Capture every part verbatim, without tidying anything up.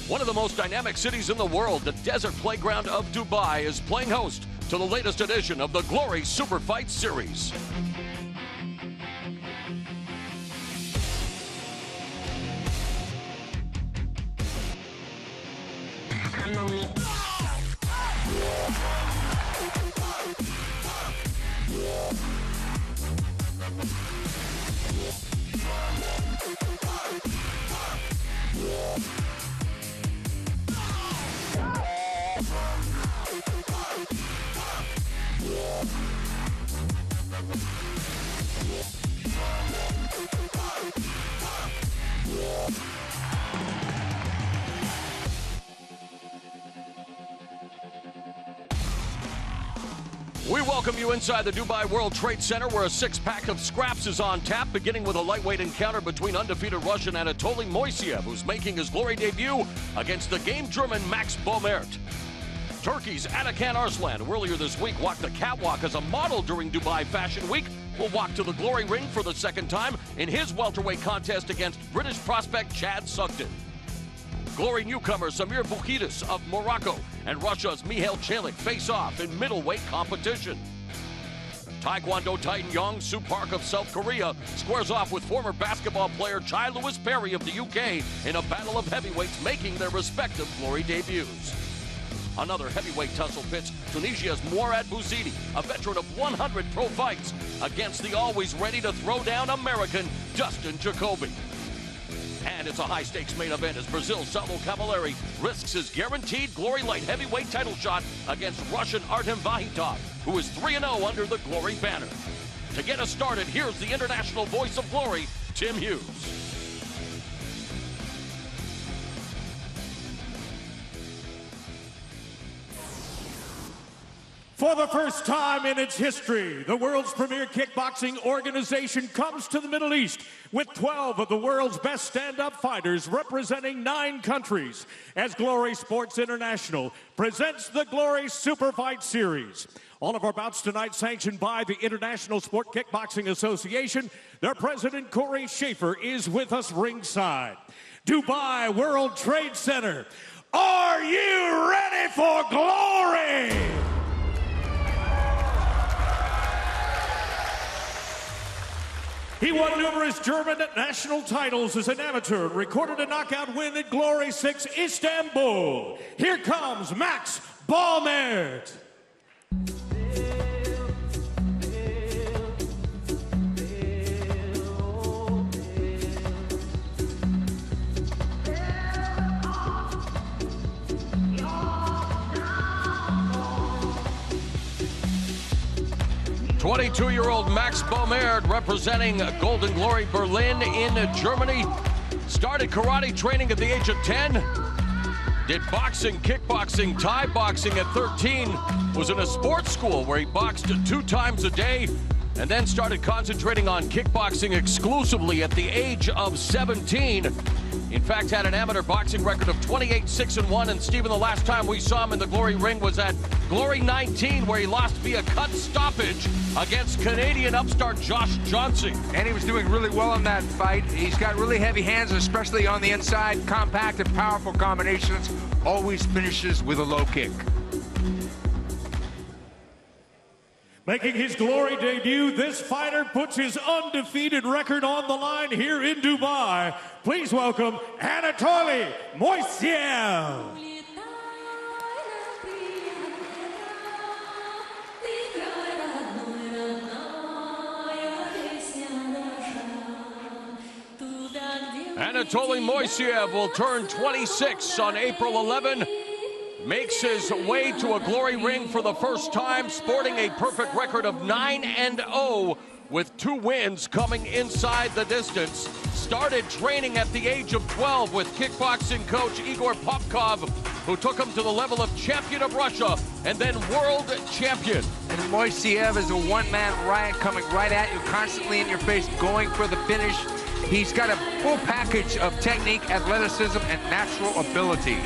One of the most dynamic cities in the world, the desert playground of Dubai, is playing host to the latest edition of the Glory Super Fight Series. We welcome you inside the Dubai World Trade Center, where a six-pack of scraps is on tap, beginning with a lightweight encounter between undefeated Russian Anatoly Moiseev, who's making his Glory debut against the game German Max Baumert. Turkey's Atakan Arslan, who earlier this week walked the catwalk as a model during Dubai Fashion Week, will walk to the Glory ring for the second time in his welterweight contest against British prospect Chad Sugden. Glory newcomer Samir Bukhidis of Morocco and Russia's Mihail Chelik face off in middleweight competition. Taekwondo titan Young Soo Park of South Korea squares off with former basketball player Chai Lewis Perry of the U K in a battle of heavyweights making their respective Glory debuts. Another heavyweight tussle pits Tunisia's Mourad Bouzidi, a veteran of one hundred pro fights, against the always ready to throw down American Dustin Jacoby. And it's a high-stakes main event as Brazil's Saulo Cavalieri risks his guaranteed Glory Light heavyweight title shot against Russian Artem Vahitov, who is three and oh under the Glory banner. To get us started, here's the international voice of Glory, Tim Hughes. For the first time in its history, the world's premier kickboxing organization comes to the Middle East with twelve of the world's best stand-up fighters representing nine countries as Glory Sports International presents the Glory Super Fight Series. All of our bouts tonight sanctioned by the International Sport Kickboxing Association. Their president, Corey Schaefer, is with us ringside. Dubai World Trade Center, are you ready for glory? He won numerous German national titles as an amateur and recorded a knockout win at Glory six Istanbul. Here comes Max Baumert. twenty-two-year-old Max Baumert, representing Golden Glory Berlin in Germany, started karate training at the age of ten, did boxing, kickboxing, Thai boxing at thirteen, was in a sports school where he boxed two times a day, and then started concentrating on kickboxing exclusively at the age of seventeen. In fact, had an amateur boxing record of twenty-eight six and one, and Stephen, the last time we saw him in the Glory ring was at Glory nineteen, where he lost via cut stoppage against Canadian upstart Josh Johnson. And he was doing really well in that fight. He's got really heavy hands, especially on the inside, compact and powerful combinations, always finishes with a low kick. Making his Glory debut, this fighter puts his undefeated record on the line here in Dubai. Please welcome Anatoly Moiseev. Anatoly Moiseev will turn twenty-six on April eleventh. Makes his way to a Glory ring for the first time, sporting a perfect record of nine and oh, with two wins coming inside the distance. Started training at the age of twelve with kickboxing coach Igor Popkov, who took him to the level of champion of Russia and then world champion. And Moiseev is a one-man riot coming right at you, constantly in your face, going for the finish. He's got a full package of technique, athleticism, and natural ability.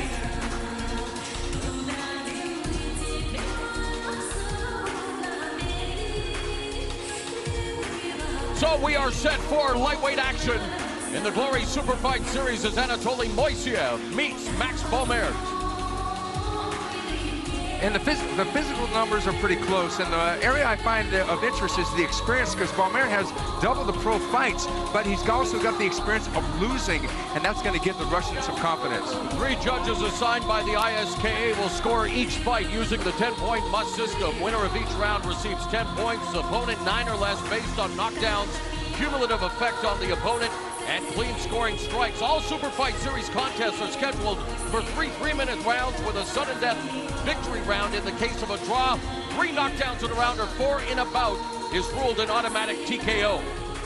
So we are set for lightweight action. In the Glory Super Fight Series as Anatoly Moiseev meets Max Beaumaert. And the, phys the physical numbers are pretty close, and the area I find of interest is the experience, because Beaumaert has double the pro fights, but he's also got the experience of losing, and that's going to give the Russians some confidence. Three judges assigned by the I S K A will score each fight using the ten-point must system. Winner of each round receives ten points, opponent nine or less based on knockdowns, cumulative effect on the opponent, and clean scoring strikes. All Super Fight Series contests are scheduled for three three-minute rounds with a sudden death victory round in the case of a draw. Three knockdowns in a round or four in a bout is ruled an automatic T K O.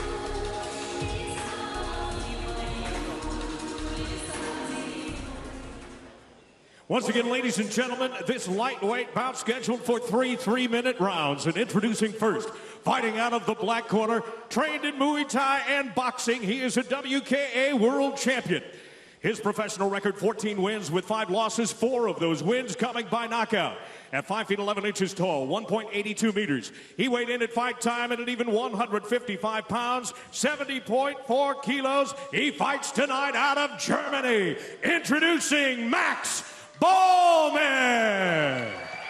Once again, ladies and gentlemen, this lightweight bout scheduled for three three-minute rounds. And introducing first, fighting out of the black corner, trained in Muay Thai and boxing, he is a W K A world champion. His professional record, fourteen wins with five losses, four of those wins coming by knockout. At five feet eleven inches tall, one point eight two meters. He weighed in at fight time at an even one hundred fifty-five pounds, seventy point four kilos. He fights tonight out of Germany. Introducing Max Beaumaert.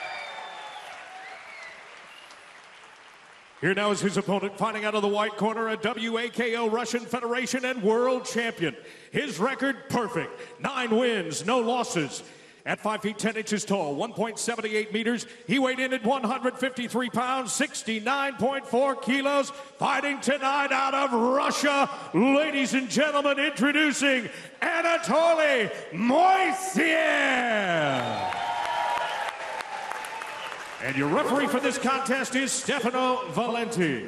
Here now is his opponent, fighting out of the white corner, a W A K O Russian Federation and world champion. His record, perfect. Nine wins, no losses. At five feet ten inches tall, one point seven eight meters, he weighed in at one hundred fifty-three pounds, sixty-nine point four kilos. Fighting tonight out of Russia, ladies and gentlemen, introducing Anatoly Moiseev. And your referee for this contest is Stefano Valenti.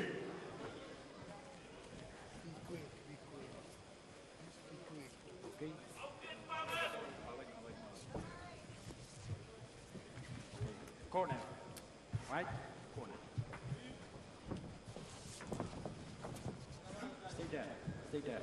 Corner, right? Corner. Stay there, stay there.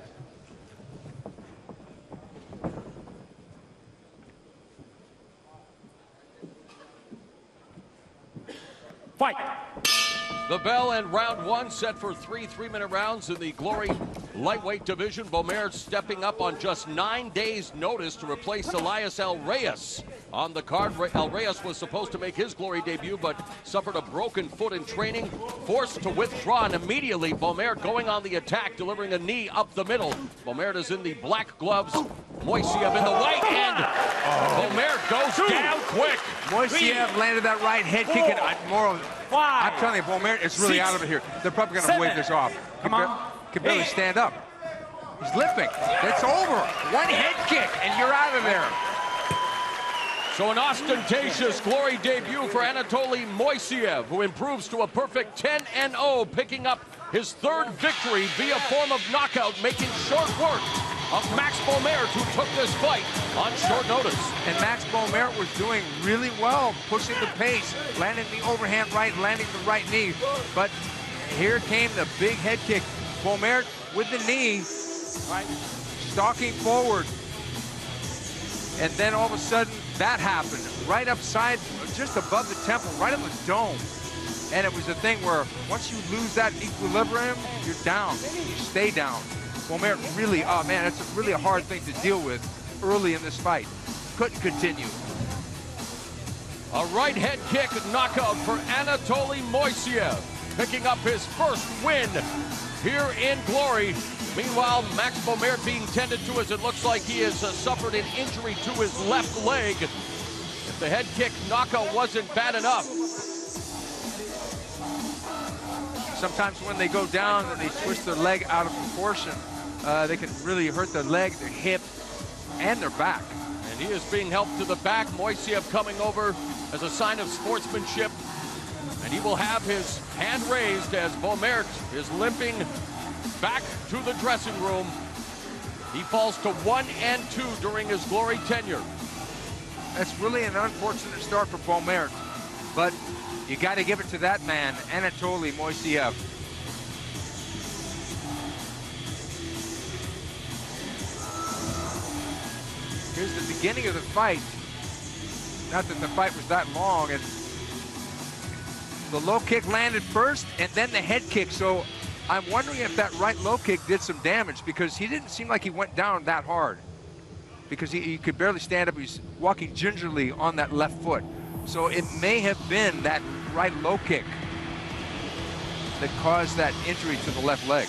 Fight! The bell and round one set for three three-minute rounds in the Glory lightweight division. Beaumaert stepping up on just nine days' notice to replace Elias El Reyes on the card. El Reyes was supposed to make his Glory debut, but suffered a broken foot in training, forced to withdraw, and immediately Beaumaert going on the attack, delivering a knee up the middle. Beaumaert is in the black gloves, Moiseev in the white, and oh. Beaumaert goes down quick. Moiseev landed that right head kick, and I'm more. Five. I'm telling you, Beaumaert is really Six. out of it here. They're probably going to wave this off. Come can on. Can barely Eight. stand up. He's limping. It's over. One head kick, and you're out of there. So an ostentatious Glory debut for Anatoly Moiseev, who improves to a perfect ten and oh, picking up his third victory via form of knockout, making short work of Max Beaumaert, who took this fight on short notice. And Max Beaumaert was doing really well, pushing the pace, landing the overhand right, landing the right knee. But here came the big head kick. Beaumaert with the knee, right, stalking forward. And then all of a sudden, that happened. Right upside, just above the temple, right in the dome. And it was a thing where once you lose that equilibrium, you're down. You stay down. Beaumaert really, oh man, it's really a hard thing to deal with early in this fight. Couldn't continue. A right head kick knockout for Anatoly Moiseev, picking up his first win here in Glory. Meanwhile, Max Beaumaert being tended to, as it looks like he has uh, suffered an injury to his left leg. If the head kick knockout wasn't bad enough. Sometimes when they go down and they twist their leg out of proportion, uh, they can really hurt their leg, their hip, and their back. And he is being helped to the back. Moiseev coming over as a sign of sportsmanship. And he will have his hand raised as Beaumaert is limping back to the dressing room. He falls to one and two during his Glory tenure. That's really an unfortunate start for Beaumaert, but you got to give it to that man, Anatoly Moiseev. Here's the beginning of the fight. Not that the fight was that long, and the low kick landed first, and then the head kick. So I'm wondering if that right low kick did some damage, because he didn't seem like he went down that hard, because he, he could barely stand up. He's walking gingerly on that left foot. So it may have been that right low kick that caused that injury to the left leg.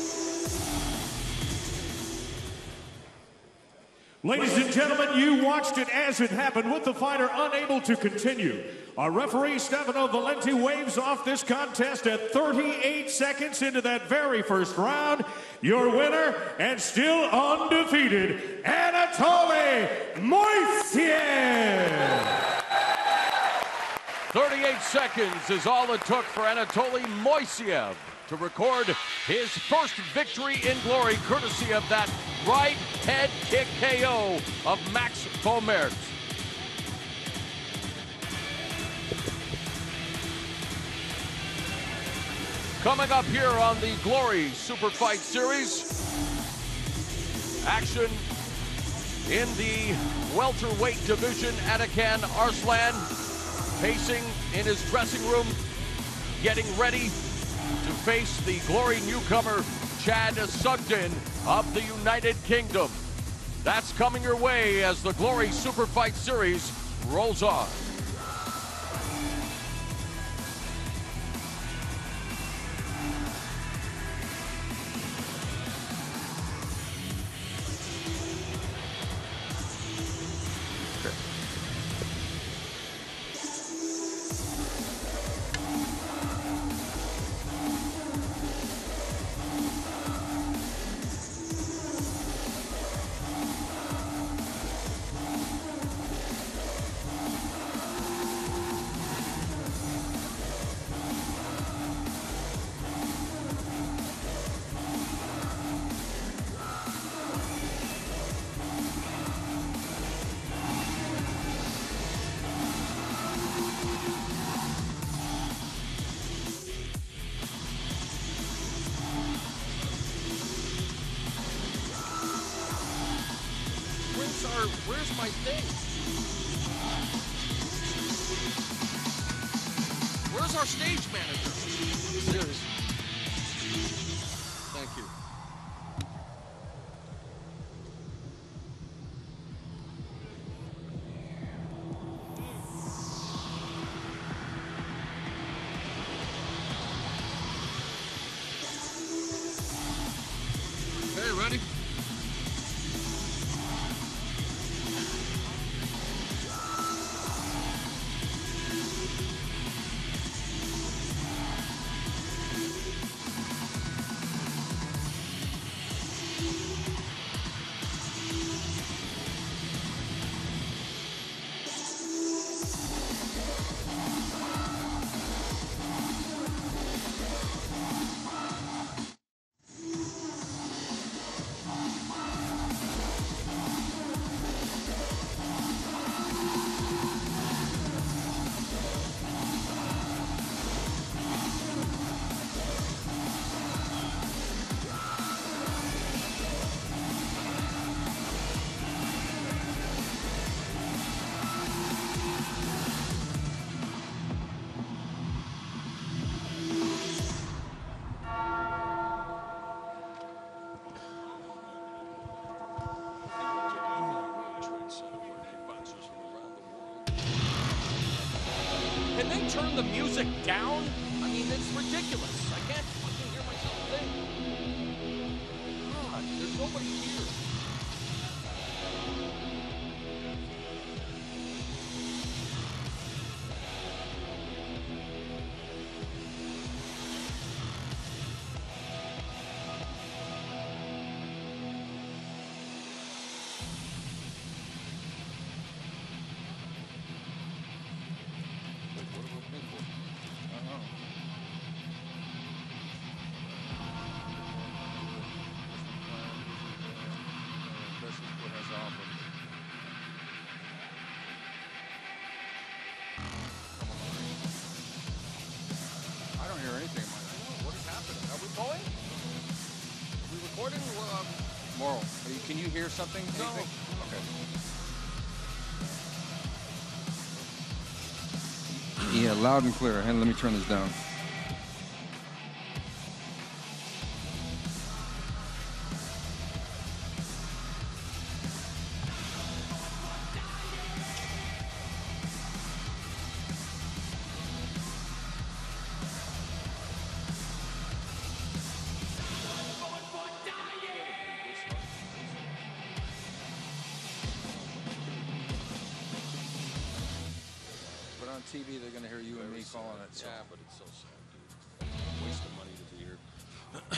Ladies and gentlemen, you watched it as it happened, with the fighter unable to continue. Our referee, Stefano Valenti, waves off this contest at thirty-eight seconds into that very first round. Your winner, and still undefeated, Anatoly Moiseev. thirty-eight seconds is all it took for Anatoly Moiseev to record his first victory in glory, courtesy of that right head kick K O of Max Beaumaert. Coming up here on the Glory Super Fight Series, action in the welterweight division. Atakan Arslan pacing in his dressing room, getting ready to face the Glory newcomer, Chad Sugden of the United Kingdom. That's coming your way as the Glory Super Fight Series rolls on. Our, where's my thing? Where's our stage manager? Seriously. Thank you. Okay, ready? Can they turn the music down? I mean, it's ridiculous. I can't fucking hear myself think. God, there's nobody here. Moral, can you hear something? No. Anything? Okay. Yeah, loud and clear. And let me turn this down. T V, they're going to hear you and me calling it. So. Yeah, but it's so sad, dude. Waste of money to be here.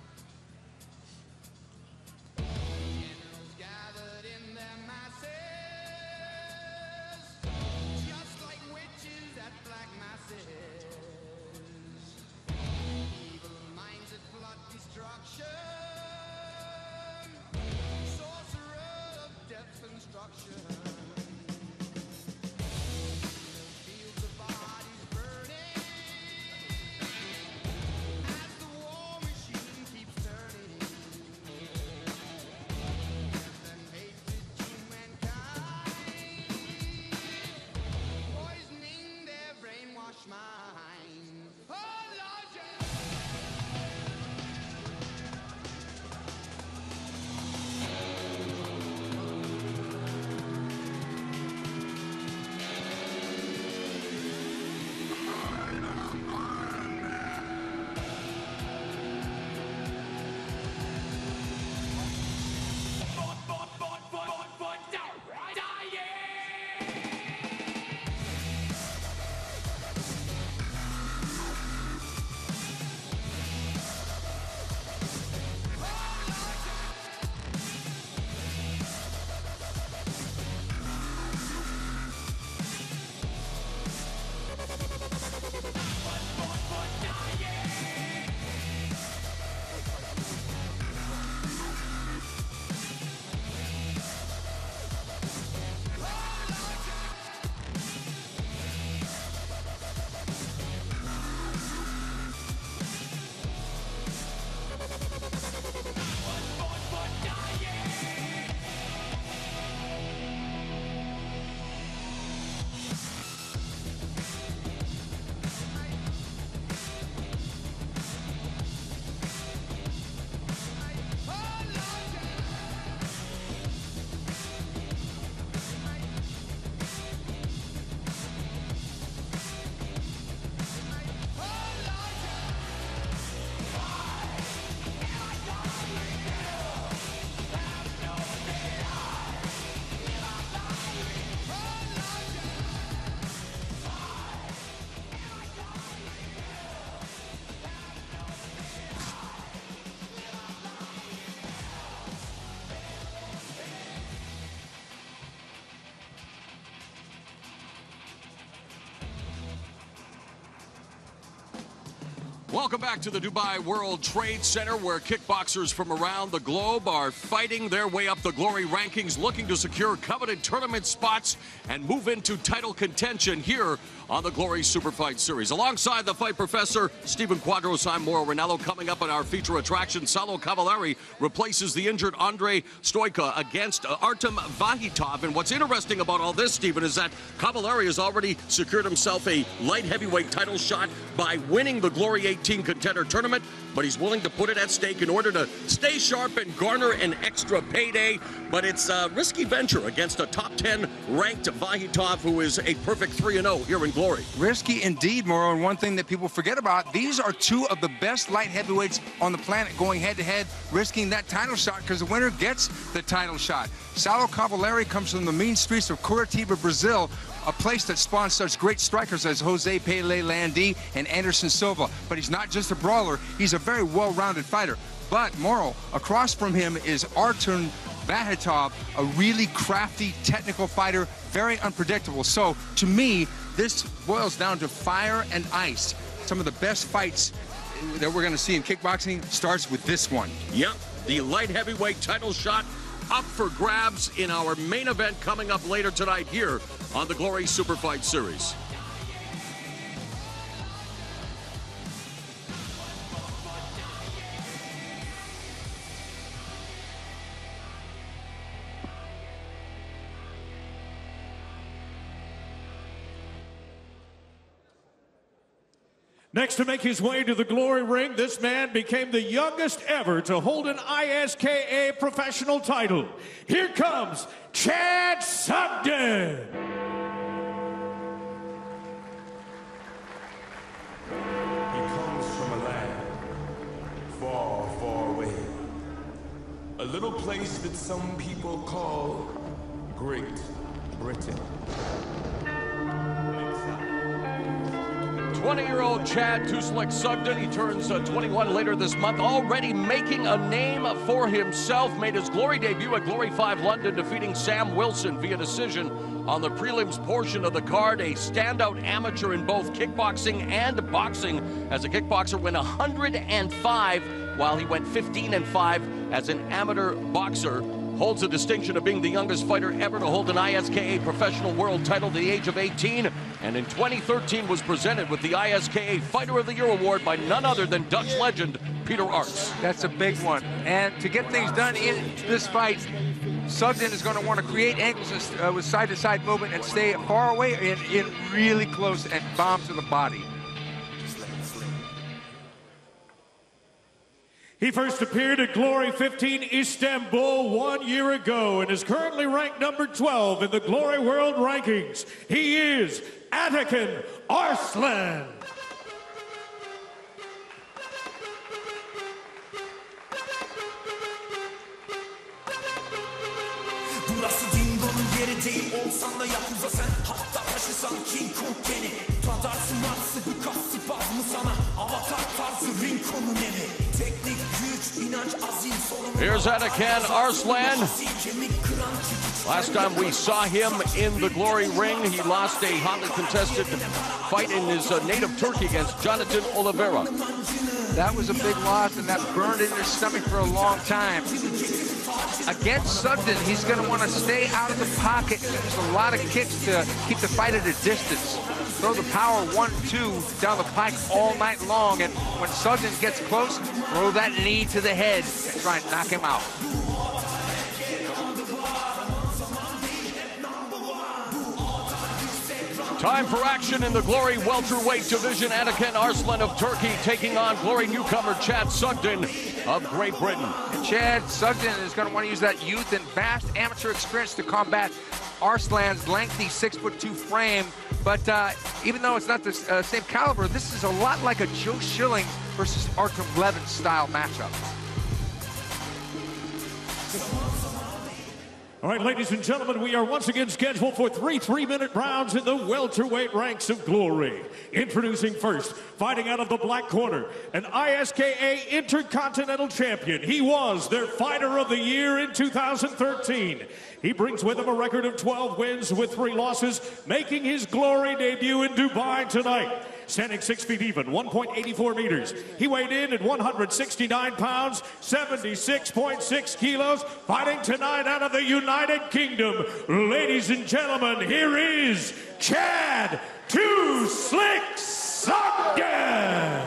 Welcome back to the Dubai World Trade Center, where kickboxers from around the globe are fighting their way up the glory rankings, looking to secure coveted tournament spots and move into title contention here on the Glory Super Fight Series. Alongside the fight professor, Stephen Quadros, I'm Mauro Ranallo. Coming up in our feature attraction, Saulo Cavalieri replaces the injured Andre Stoica against Artem Vahitov. And what's interesting about all this, Stephen, is that Cavalieri has already secured himself a light heavyweight title shot by winning the Glory eighteen Contender Tournament, but he's willing to put it at stake in order to stay sharp and garner an extra payday. But it's a risky venture against a top ten ranked Vahitov, who is a perfect three and oh here in Glory. Risky indeed, Mauro, and one thing that people forget about, these are two of the best light heavyweights on the planet going head-to-head, risking that title shot because the winner gets the title shot. Saulo Cavalieri comes from the mean streets of Curitiba, Brazil, a place that spawns such great strikers as Jose Pele Landi and Anderson Silva. But he's not just a brawler, he's a very well-rounded fighter. But, Mauro, across from him is Artem Vahitov, a really crafty, technical fighter, very unpredictable. So, to me, this boils down to fire and ice. Some of the best fights that we're going to see in kickboxing starts with this one. Yep, the light heavyweight title shot up for grabs in our main event coming up later tonight here on the Glory Super Fight Series. Next to make his way to the Glory ring, this man became the youngest ever to hold an I S K A professional title. Here comes Chad Sugden. He comes from a land far, far away. A little place that some people call Great Britain. twenty-year-old Chad Too Slick Sugden, he turns uh, twenty-one later this month, already making a name for himself. Made his Glory debut at Glory five London, defeating Sam Wilson via decision on the prelims portion of the card. A standout amateur in both kickboxing and boxing, as a kickboxer went one hundred and five, while he went fifteen and five as an amateur boxer. Holds the distinction of being the youngest fighter ever to hold an I S K A professional world title at the age of eighteen, and in twenty thirteen was presented with the I S K A Fighter of the Year award by none other than Dutch legend Peter Arts. That's a big one. And to get things done in this fight, Sugden is going to want to create angles uh, with side-to-side movement and stay far away and in really close and bomb to the body. He first appeared at Glory fifteen Istanbul one year ago and is currently ranked number twelve in the Glory World Rankings. He is Atakan Arslan. Burası dingonun yeri değil, olsan da yakuza sen. Hatta taşısan King Kong beni. Tadarsın varsı bir kastı bazmı sana. Avatar tarzı Rinkon'un evi. Teknik, güç, inanç, azim, sorumlu. Here's Atakan Arslan. Last time we saw him in the Glory ring, he lost a hotly contested fight in his uh, native Turkey against Jonathan Oliveira. That was a big loss, and that burned in his stomach for a long time. Against Sugden, he's going to want to stay out of the pocket. There's a lot of kicks to keep the fight at a distance. Throw the power one two down the pike all night long, and when Sugden gets close, throw that knee to the head and try and knock him out. Time for action in the Glory welterweight division. Atakan Arslan of Turkey taking on Glory newcomer Chad Sugden of Great Britain. And Chad Sugden is going to want to use that youth and vast amateur experience to combat Arslan's lengthy six foot two frame. But uh, even though it's not the uh, same caliber, this is a lot like a Joe Schilling versus Artem Levin style matchup. All right, ladies and gentlemen, we are once again scheduled for three three-minute rounds in the welterweight ranks of Glory. Introducing first, fighting out of the black corner, an I S K A Intercontinental Champion. He was their Fighter of the Year in two thousand thirteen. He brings with him a record of twelve wins with three losses, making his Glory debut in Dubai tonight. Standing six feet even, one point eight four meters. He weighed in at one hundred sixty-nine pounds, seventy-six point six kilos, fighting tonight out of the United Kingdom. Ladies and gentlemen, here is Chad Too Slick Sugden.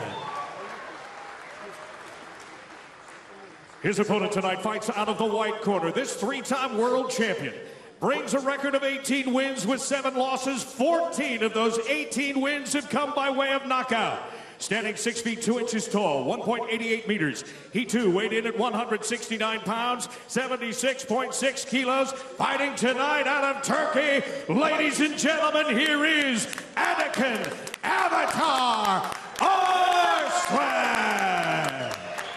His opponent tonight fights out of the white corner. This three-time world champion brings a record of eighteen wins with seven losses. fourteen of those eighteen wins have come by way of knockout. Standing six feet two inches tall, one point eight eight meters. He too weighed in at one hundred sixty-nine pounds, seventy-six point six kilos. Fighting tonight out of Turkey. Ladies and gentlemen, here is Atakan Avatar Arslan.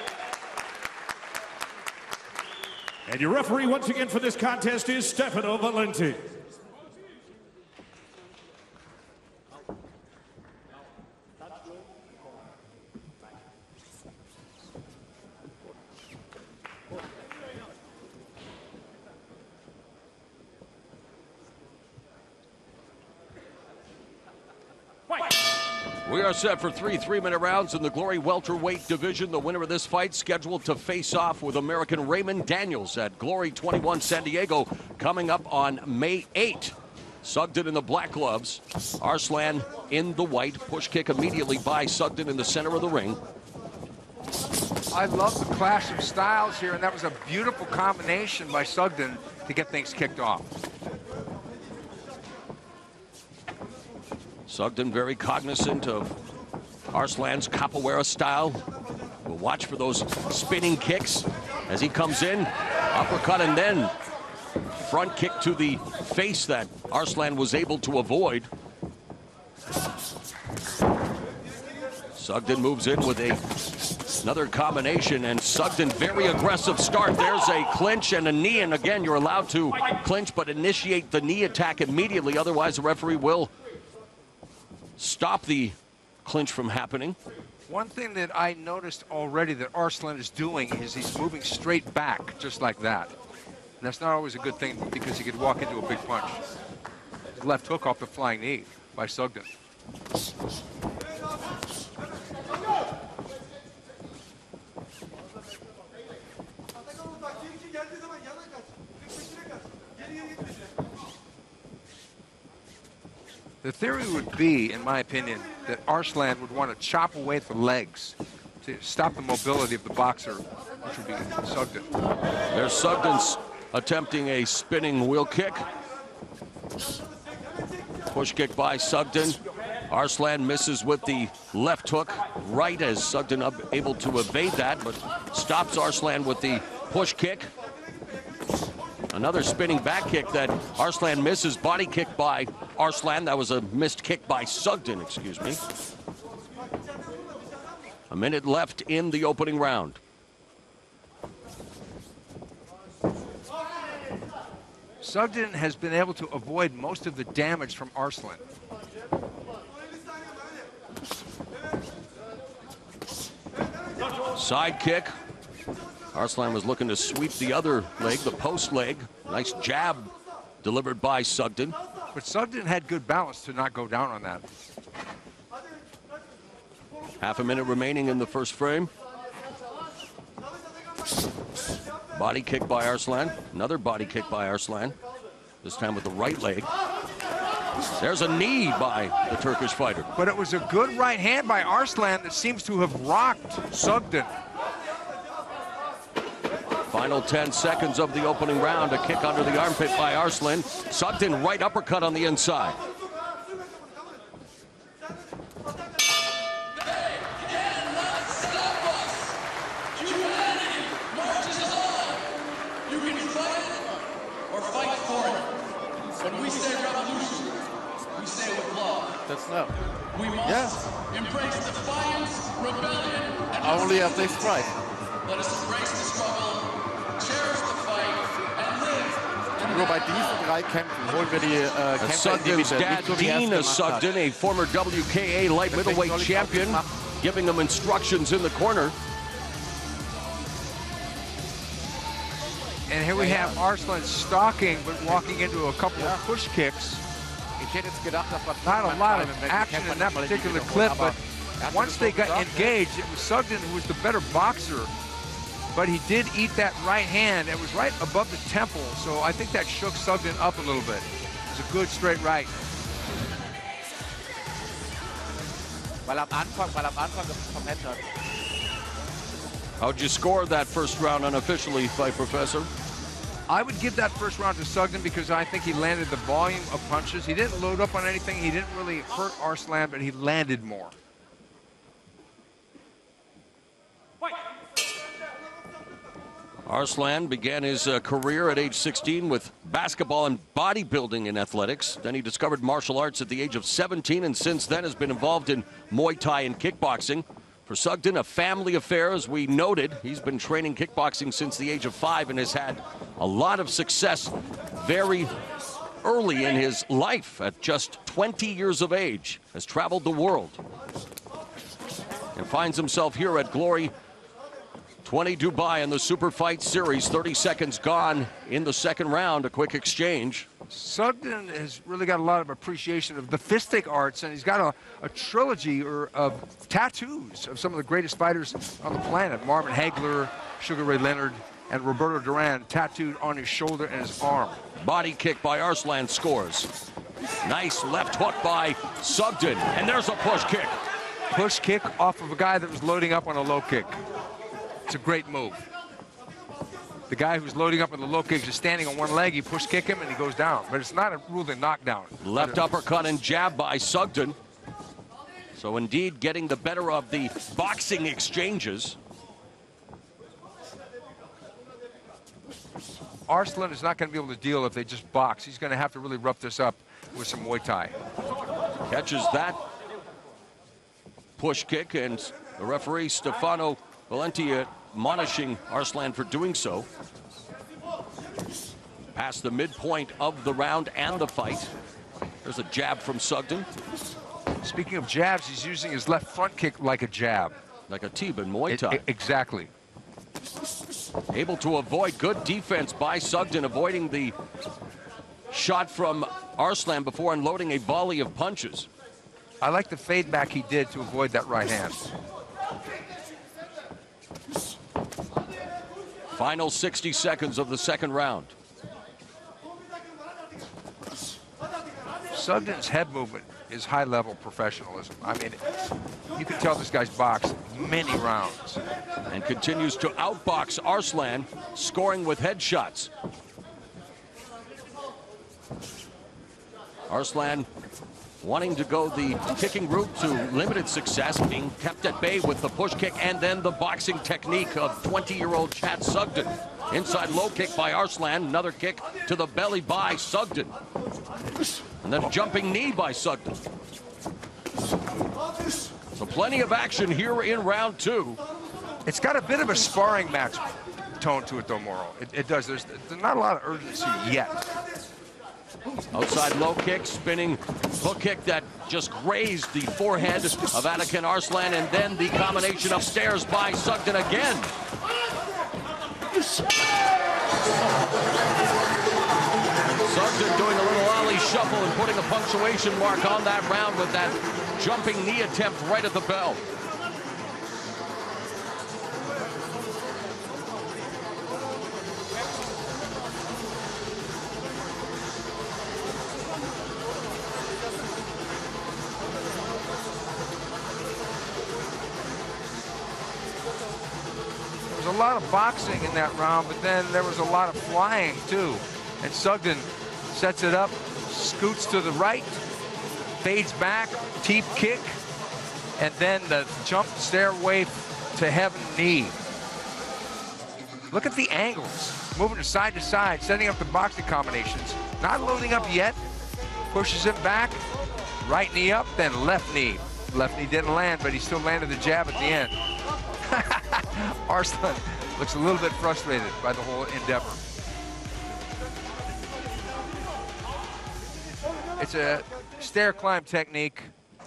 And your referee once again for this contest is Stefano Valenti. We are set for three three-minute rounds in the Glory welterweight division. The winner of this fight scheduled to face off with American Raymond Daniels at Glory twenty-one San Diego coming up on May eighth. Sugden in the black gloves, Arslan in the white. Push kick immediately by Sugden in the center of the ring. I love the clash of styles here, and that was a beautiful combination by Sugden to get things kicked off. Sugden very cognizant of Arslan's capoeira style. We'll watch for those spinning kicks as he comes in. Uppercut and then front kick to the face that Arslan was able to avoid. Sugden moves in with a another combination, and Sugden very aggressive start. There's a clinch and a knee, and again, you're allowed to clinch but initiate the knee attack immediately. Otherwise, the referee will stop the clinch from happening. One thing that I noticed already that Arslan is doing is he's moving straight back, just like that. And that's not always a good thing because he could walk into a big punch. Left hook off the flying knee by Sugden. The theory would be, in my opinion, that Arslan would want to chop away at the legs to stop the mobility of the boxer, which would be Sugden. There's Sugden's attempting a spinning wheel kick. Push kick by Sugden. Arslan misses with the left hook right as Sugden able to evade that, but stops Arslan with the push kick. Another spinning back kick that Arslan misses. Body kick by Arslan. That was a missed kick by Sugden, excuse me. A minute left in the opening round. Sugden has been able to avoid most of the damage from Arslan. Side kick. Arslan was looking to sweep the other leg, the post leg. Nice jab delivered by Sugden. But Sugden had good balance to not go down on that. Half a minute remaining in the first frame. Body kick by Arslan. Another body kick by Arslan. This time with the right leg. There's a knee by the Turkish fighter. But it was a good right hand by Arslan that seems to have rocked Sugden. Final ten seconds of the opening round. A kick under the armpit by Arslan. Sugden right uppercut on the inside. When we say revolution, we say it with love. That's love. We must yes. embrace defiance, rebellion, and only at this price. Let us embrace the struggle, cherish the fight, and live. Nur bei diesen drei Kämpfen holen wir die äh, Kämpfer in die Sugden's Mitte. dad, Nicht so wie er es Dina gemacht hat. Sugden, a former W K A light middleweight champion, giving him instructions in the corner. And here we have Arslan stalking, but walking into a couple of push kicks. Not a lot of action in that particular clip, but once they got engaged, it was Sugden who was the better boxer, but he did eat that right hand. It was right above the temple, so I think that shook Sugden up a little bit. It was a good straight right. Weil am Anfang, weil am Anfang vom Head hat. How'd you score that first round unofficially, Fight Professor? I would give that first round to Sugden because I think he landed the volume of punches. He didn't load up on anything. He didn't really hurt Arslan, but he landed more. Arslan began his uh, career at age sixteen with basketball and bodybuilding in athletics. Then he discovered martial arts at the age of seventeen, and since then has been involved in Muay Thai and kickboxing. For Sugden, a family affair, as we noted. He's been training kickboxing since the age of five and has had a lot of success very early in his life. At just twenty years of age, has traveled the world and finds himself here at Glory twenty Dubai in the Super Fight Series. thirty seconds gone in the second round. A quick exchange. Sugden has really got a lot of appreciation of the fistic arts, and he's got a, a trilogy or of tattoos of some of the greatest fighters on the planet. Marvin Hagler, Sugar Ray Leonard, and Roberto Duran tattooed on his shoulder and his arm. Body kick by Arslan scores. Nice left hook by Sugden, and there's a push kick. Push kick off of a guy that was loading up on a low kick. It's a great move. The guy who's loading up on the low kick is standing on one leg. You push kick him and he goes down. But it's not a ruling knockdown. Left uppercut and jab by Sugden. So indeed getting the better of the boxing exchanges. Arslan is not going to be able to deal if they just box. He's going to have to really rough this up with some Muay Thai. Catches that push kick, and the referee Stefano Valenti admonishing Arslan for doing so. Past the midpoint of the round and the fight. There's a jab from Sugden. Speaking of jabs, he's using his left front kick like a jab. Like a Tib in Muay Thai. It, exactly. Able to avoid good defense by Sugden, avoiding the shot from Arslan before unloading a volley of punches. I like the fade back he did to avoid that right hand. Final sixty seconds of the second round. Sugden's head movement is high-level professionalism. I mean, you can tell this guy's boxed many rounds. And continues to outbox Arslan, scoring with headshots. Arslan wanting to go the kicking route to limited success, being kept at bay with the push kick and then the boxing technique of twenty-year-old Chad Sugden. Inside low kick by Arslan, another kick to the belly by Sugden. And then a jumping knee by Sugden. So plenty of action here in round two. It's got a bit of a sparring match tone to it, though, Mauro. It, it does. There's, there's not a lot of urgency yet. Outside low kick, spinning hook kick that just grazed the forehead of Anakin Arslan, and then the combination upstairs by Sugden again. Sugden doing a little ollie shuffle and putting a punctuation mark on that round with that jumping knee attempt right at the bell. There was a lot of boxing in that round, but then there was a lot of flying, too. And Sugden sets it up, scoots to the right, fades back, teep kick, and then the jump stairway to heaven knee. Look at the angles, moving to side to side, setting up the boxing combinations. Not loading up yet, pushes it back, right knee up, then left knee. Left knee didn't land, but he still landed the jab at the end. Arslan looks a little bit frustrated by the whole endeavor. It's a stair climb technique.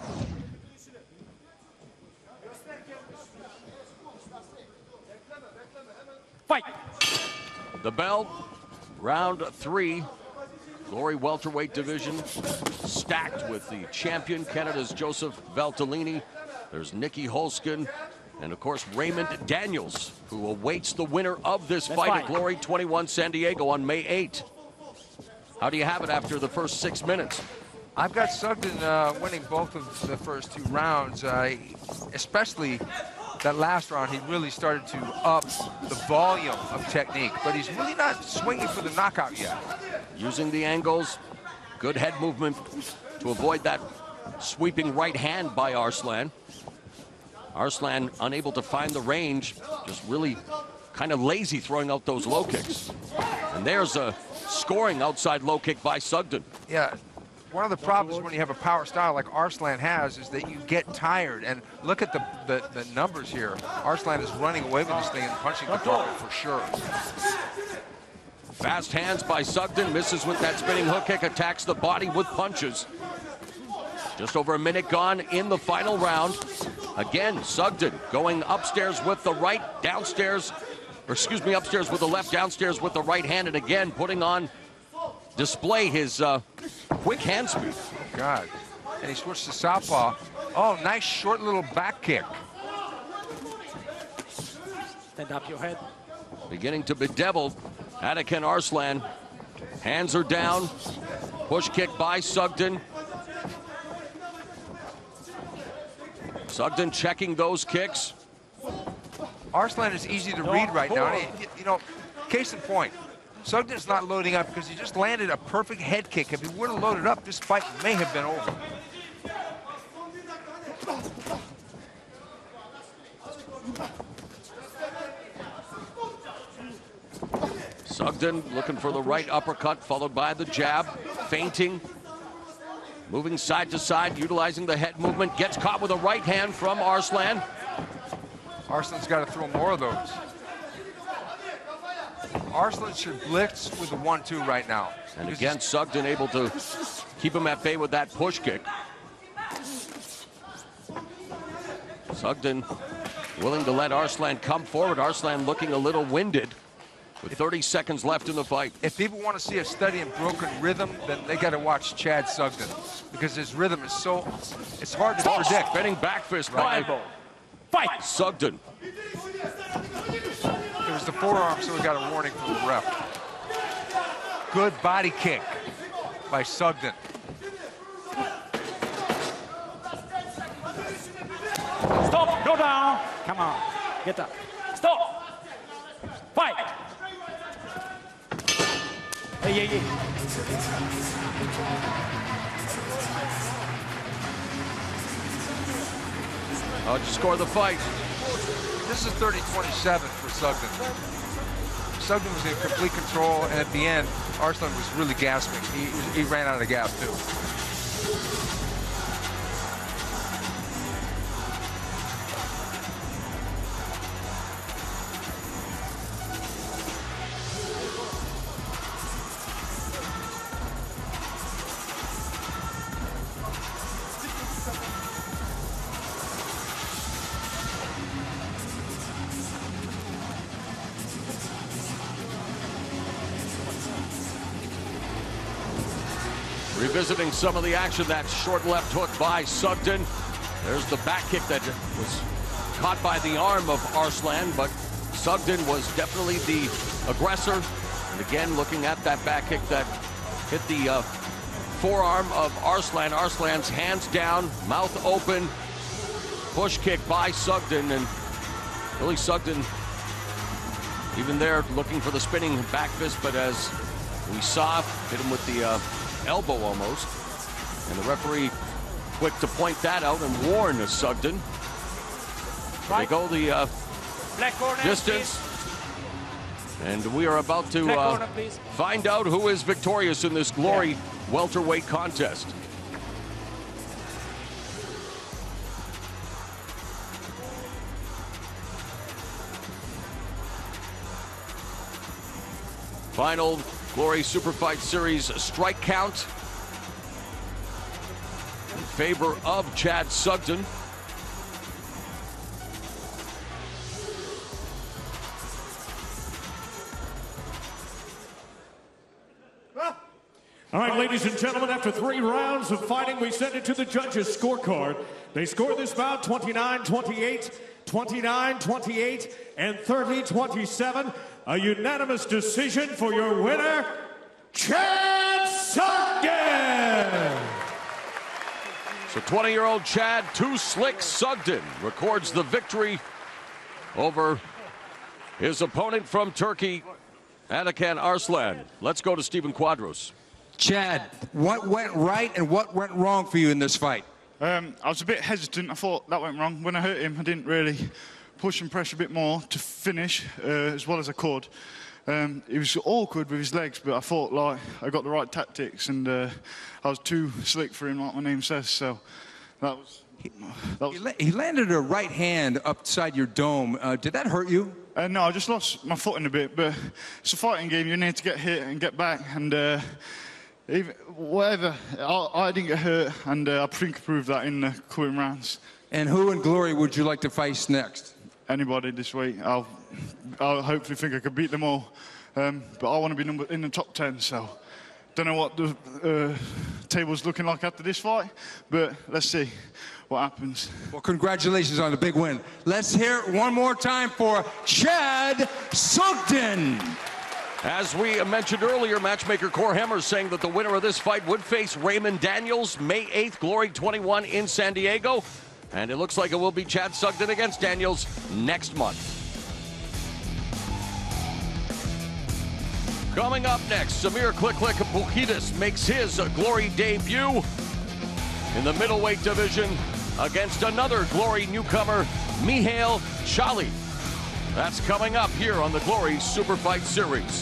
Fight! The bell, round three. Glory welterweight division stacked with the champion, Canada's Joseph Valtellini. There's Nicky Holzken, and of course Raymond Daniels, who awaits the winner of this fight at Glory twenty-one San Diego on May eighth. How do you have it after the first six minutes? I've got Sugden uh, winning both of the first two rounds, uh, especially that last round. He really started to up the volume of technique, but he's really not swinging for the knockout yet. Using the angles, good head movement to avoid that sweeping right hand by Arslan. Arslan unable to find the range, just really kind of lazy throwing out those low kicks. And there's a scoring outside low kick by Sugden. Yeah, one of the problems when you have a power style like Arslan has is that you get tired. And look at the, the, the numbers here. Arslan is running away with this thing in the punching department for sure. Fast hands by Sugden, misses with that spinning hook kick, attacks the body with punches. Just over a minute gone in the final round. Again, Sugden going upstairs with the right, downstairs, or excuse me, upstairs with the left, downstairs with the right hand, and again putting on display his uh, quick hand speed. Oh, God. And he switched to southpaw. Oh, nice short little back kick. Stand up your head. Beginning to bedevil Anakin Arslan. Hands are down. Push kick by Sugden. Sugden checking those kicks. Arslan is easy to read right now. You know, case in point, Sugden's not loading up because he just landed a perfect head kick. If he would have loaded up, this fight may have been over. Sugden looking for the right uppercut, followed by the jab, feinting, moving side to side, utilizing the head movement, gets caught with a right hand from Arslan. Arslan's got to throw more of those. Arslan should blitz with the one two right now. And again, Sugden able to keep him at bay with that push kick. Sugden willing to let Arslan come forward. Arslan looking a little winded with thirty seconds left in the fight. If people want to see a study in broken rhythm, then they got to watch Chad Sugden because his rhythm is so, it's hard to Oh, predict. spinning back fist Right. by Fight! Sugden. It was the forearm, so we got a warning from the ref. Good body kick by Sugden. Stop! Go down! Come on. Get up. Stop! Fight! Hey, hey, hey. Oh, to score the fight. This is thirty twenty-seven for Sugden. Sugden was in complete control, and at the end, Arslan was really gasping. He, he ran out of gas, too. Revisiting some of the action, that short left hook by Sugden. There's the back kick that was caught by the arm of Arslan, but Sugden was definitely the aggressor. And again, looking at that back kick that hit the uh, forearm of Arslan. Arslan's hands down, mouth open, push kick by Sugden, and really Sugden even there looking for the spinning back fist, but as we saw, hit him with the uh, elbow almost, and the referee quick to point that out and warn Sugden. They go the uh, corner, distance, and we are about to uh, corner, find out who is victorious in this Glory yeah. welterweight contest. Final Glory Super Fight Series strike count in favor of Chad Sugden. All right, ladies and gentlemen, after three rounds of fighting, we send it to the judges' scorecard. They score this bout twenty-nine twenty-eight, twenty-nine twenty-eight, and thirty twenty-seven. A unanimous decision for your winner, Chad Sugden! So twenty-year-old Chad Too Slick Sugden records the victory over his opponent from Turkey, Atakan Arslan. Let's go to Stephen Quadros. Chad, what went right and what went wrong for you in this fight? Um, I was a bit hesitant. I thought that went wrong. When I hurt him, I didn't really push and press a bit more to finish uh, as well as I could. Um, he was awkward with his legs, but I thought like I got the right tactics, and uh, I was too slick for him, like my name says. So that was. That was he, la he landed a right hand upside your dome. Uh, did that hurt you? Uh, no, I just lost my footing a bit. But it's a fighting game. You need to get hit and get back, and uh, even, whatever. I, I didn't get hurt, and uh, I think I proved that in the coming rounds. And who in Glory would you like to face next? Anybody this week. I'll, I'll hopefully think I could beat them all. Um, but I want to be number in the top ten, so don't know what the uh, table's looking like after this fight, but let's see what happens. Well, congratulations on the big win. Let's hear it one more time for Chad Sugden. As we mentioned earlier, matchmaker Cor Hemmer saying that the winner of this fight would face Raymond Daniels May eighth, Glory twenty-one in San Diego. And it looks like it will be Chad Sugden against Daniels next month. Coming up next, Samir Click Click Bukidis makes his Glory debut in the middleweight division against another Glory newcomer, Mihail Chali. That's coming up here on the Glory Super Fight Series.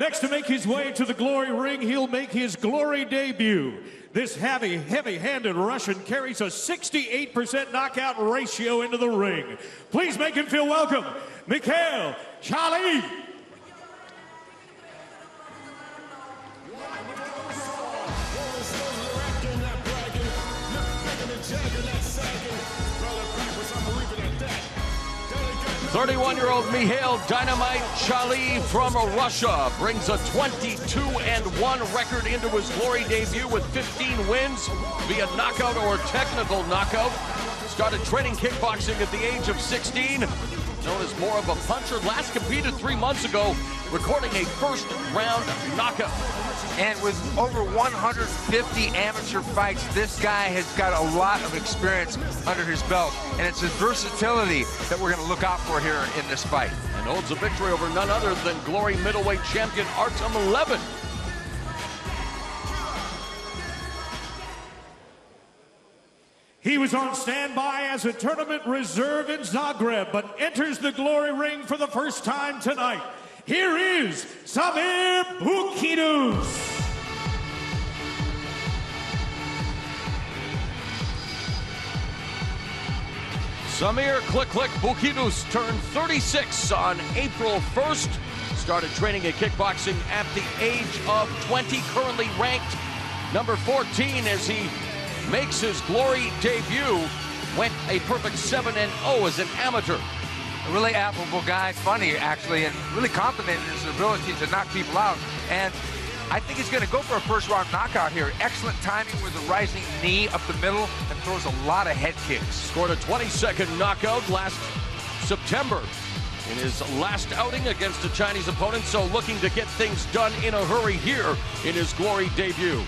Next to make his way to the Glory ring, he'll make his Glory debut. This heavy, heavy-handed Russian carries a sixty-eight percent knockout ratio into the ring. Please make him feel welcome, Mikhail Chialy. thirty-one-year-old Mikhail Dynamite Chialy from Russia brings a twenty-two and one record into his Glory debut with fifteen wins via knockout or technical knockout. Started training kickboxing at the age of sixteen. Known as more of a puncher, last competed three months ago, recording a first-round knockout. And with over one hundred fifty amateur fights, this guy has got a lot of experience under his belt. And it's his versatility that we're going to look out for here in this fight. And holds a victory over none other than Glory middleweight champion Artem Levin. He was on standby as a tournament reserve in Zagreb, but enters the Glory ring for the first time tonight. Here is Samir Bukiedus. Samir Click Click Bukiedus turned thirty-six on April first. Started training at kickboxing at the age of twenty, currently ranked number fourteen as he makes his Glory debut. Went a perfect seven and oh as an amateur. A really affable guy, funny actually, and really confident in his ability to knock people out. And I think he's going to go for a first round knockout here. Excellent timing with a rising knee up the middle and throws a lot of head kicks. Scored a twenty-second knockout last September in his last outing against a Chinese opponent, so looking to get things done in a hurry here in his Glory debut.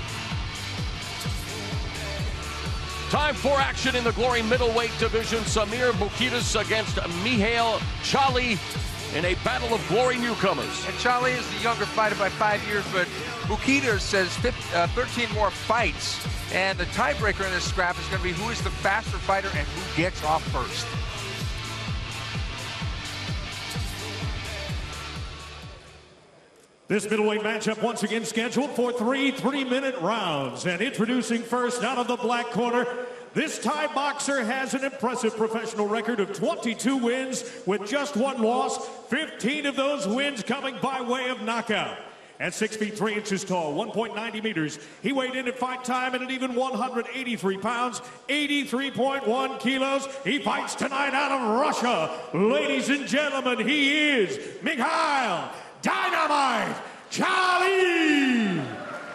Time for action in the Glory middleweight division. Samir Bukiedus against Mikhail Chialy in a battle of Glory newcomers. And Chialy is the younger fighter by five years, but Bukiedus has uh, thirteen more fights. And the tiebreaker in this scrap is going to be who is the faster fighter and who gets off first. This middleweight matchup once again scheduled for three three-minute rounds. And introducing first out of the black corner, this Thai boxer has an impressive professional record of twenty-two wins with just one loss, fifteen of those wins coming by way of knockout. At six feet three inches tall, one point nine zero meters, he weighed in at fight time at an even one hundred eighty-three pounds, eighty-three point one kilos. He fights tonight out of Russia. Ladies and gentlemen, he is Mikhail Dynamite Chialy.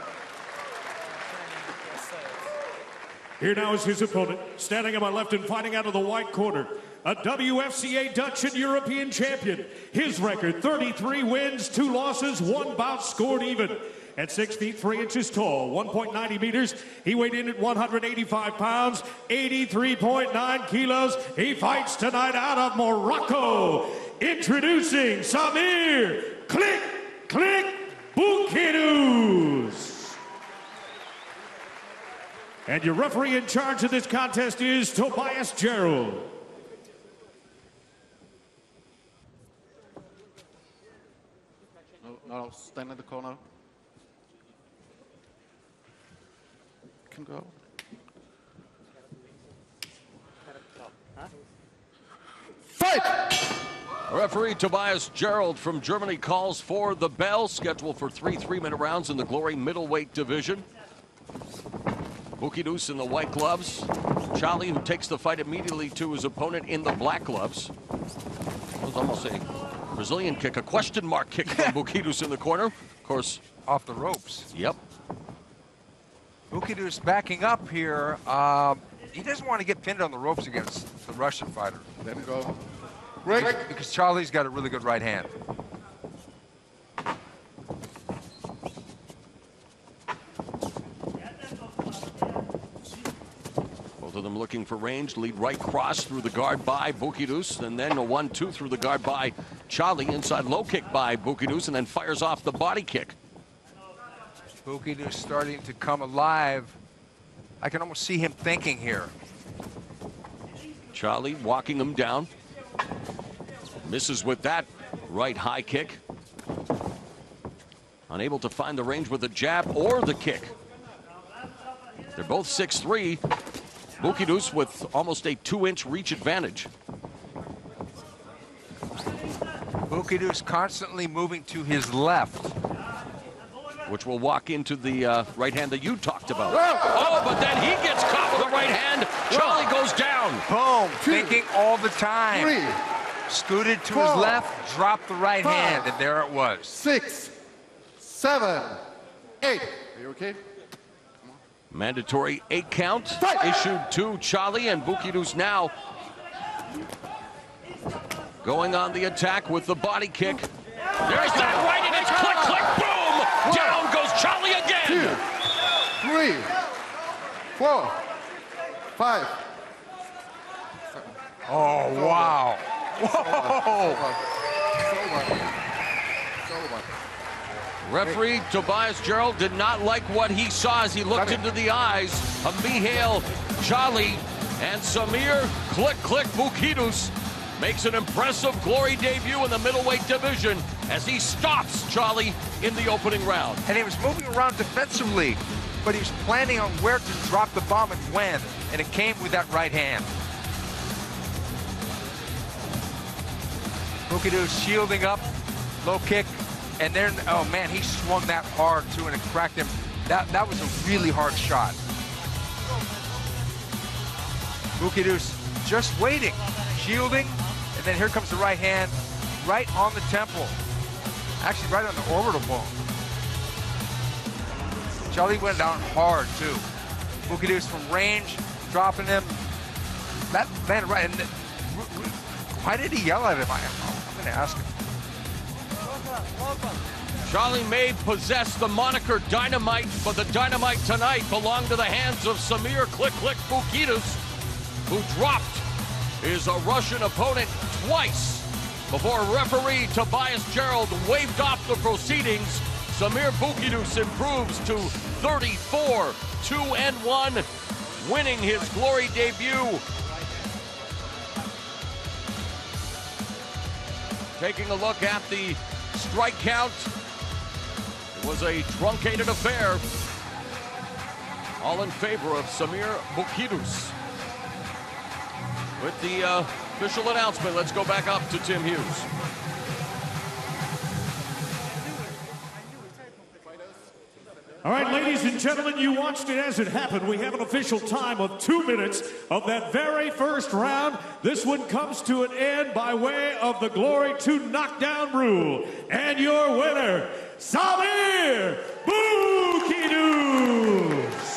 Here now is his opponent, standing on my left and fighting out of the white corner, a W F C A Dutch and European champion. His record, thirty-three wins, two losses, one bout scored even. At six feet three inches tall, one point nine zero meters, he weighed in at one hundred eighty-five pounds, eighty-three point nine kilos. He fights tonight out of Morocco. Introducing Samir Click Click Bukiedus. And your referee in charge of this contest is Tobias Gerald. No, no, stand in the corner. Can go. Fight! Referee Tobias Gerald from Germany calls for the bell, scheduled for three three-minute rounds in the Glory middleweight division. Bukiedus in the white gloves. Chialy, who takes the fight immediately to his opponent in the black gloves. That was almost a Brazilian kick, a question mark kick from Bukiedus in the corner. Of course, off the ropes. Yep. Bukiedus backing up here. Um, he doesn't want to get pinned on the ropes against the Russian fighter. Let him go. Right. Because Charlie's got a really good right hand. Both of them looking for range. Lead right cross through the guard by Bukiedus, and then a one two through the guard by Chialy. Inside low kick by Bukiedus, and then fires off the body kick. Bukiedus starting to come alive. I can almost see him thinking here. Chialy walking him down. Misses with that right high kick. unable to find the range with the jab or the kick. They're both six three. Bukidus with almost a two-inch reach advantage. Bukidus constantly moving to his left, which will walk into the uh, right hand that you talked about. Oh, but then he gets caught with a right hand. Charlie goes down. Boom, thinking all the time. Three, Scooted to four, his left, dropped the right five, hand, and there it was. Six, seven, eight. Are you okay? Mandatory eight count issued to Charlie, and Bukidus now going on the attack with the body kick. There's that right, and it's click, click, boom! Down goes Charlie again! Two, three, four, five. Oh, wow. Whoa! Referee Tobias Gerald did not like what he saw as he looked into the eyes of Mihail Charlie, and Samir Click Click Bukidus makes an impressive glory debut in the middleweight division as he stops Charlie in the opening round. And he was moving around defensively, but he was planning on where to drop the bomb and when, and it came with that right hand. Bukidus shielding up, low kick, and then, oh man, he swung that hard too, and it cracked him. That, that was a really hard shot. Bukidus just waiting, shielding, and then here comes the right hand, right on the temple. Actually, right on the orbital bone. Charlie went down hard too. Bukidus from range, dropping him. That man right, and why did he yell at him? I, I'm gonna ask him. Charlie may possess the moniker Dynamite, but the Dynamite tonight belonged to the hands of Samir Click Click Bukidus, who dropped his uh, Russian opponent twice before referee Tobias Gerald waved off the proceedings. Samir Bukidus improves to thirty-four two and one, winning his glory debut. Taking a look at the strike count, it was a truncated affair, all in favor of Samir Bukidus. With the uh, official announcement, let's go back up to Tim Hughes. All right, ladies and gentlemen, you watched it as it happened. We have an official time of two minutes of that very first round. This one comes to an end by way of the Glory two knockdown rule. And your winner, Samir Bukidus.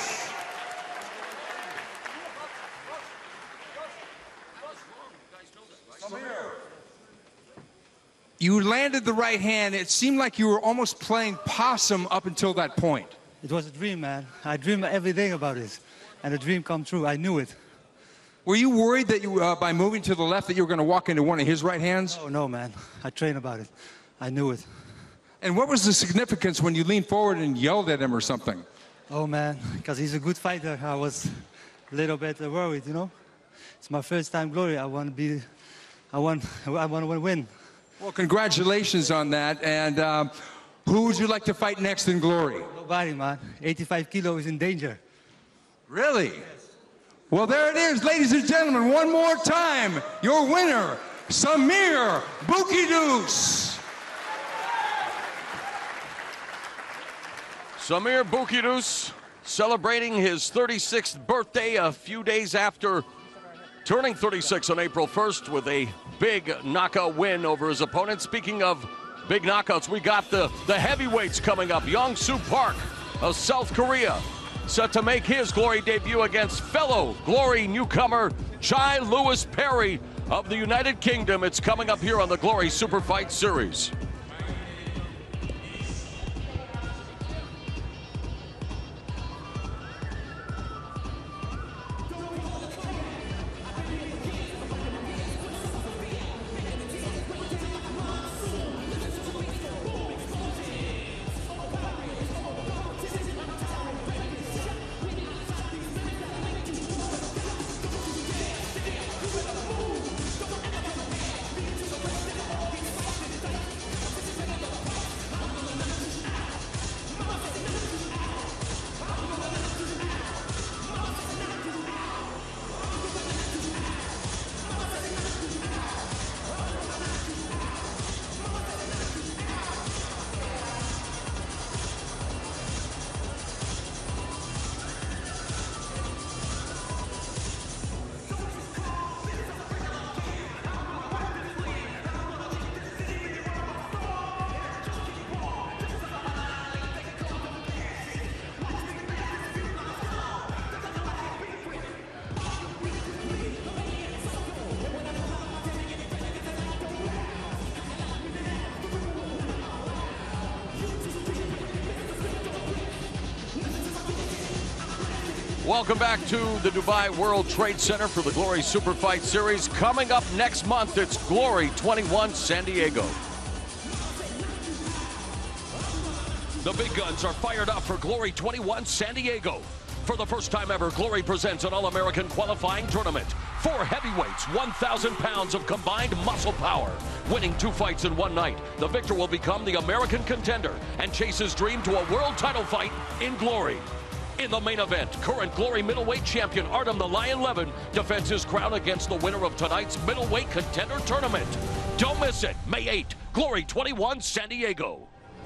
You landed the right hand. It seemed like you were almost playing possum up until that point. It was a dream, man. I dream every day about it, and the dream come true. I knew it. Were you worried that you, uh, by moving to the left, that you were going to walk into one of his right hands? Oh, no, man. I trained about it. I knew it. And what was the significance when you leaned forward and yelled at him or something? Oh, man, because he's a good fighter. I was a little bit worried, you know. It's my first time glory. I want to be, I want, I want to win. Well, congratulations on that. And um, who would you like to fight next in glory? Nobody, man. eighty-five kilo is in danger. Really? Yes. Well, there it is, ladies and gentlemen. One more time, your winner, Samir Bukidus. Samir Bukidus celebrating his thirty-sixth birthday a few days after turning thirty-six on April first with a big knockout win over his opponent. Speaking of big knockouts, we got the, the heavyweights coming up. Young-Soo Park of South Korea set to make his glory debut against fellow glory newcomer Chai Lewis Perry of the United Kingdom. It's coming up here on the Glory Super Fight Series. Welcome back to the Dubai World Trade Center for the Glory Super Fight Series. Coming up next month, it's Glory twenty-one San Diego. The big guns are fired up for Glory twenty-one San Diego. For the first time ever, Glory presents an All-American qualifying tournament. Four heavyweights, one thousand pounds of combined muscle power. Winning two fights in one night, the victor will become the American contender and chase his dream to a world title fight in Glory. In the main event, current Glory middleweight champion Artem the Lion Levin defends his crown against the winner of tonight's middleweight contender tournament. Don't miss it, May eighth, Glory twenty-one San Diego.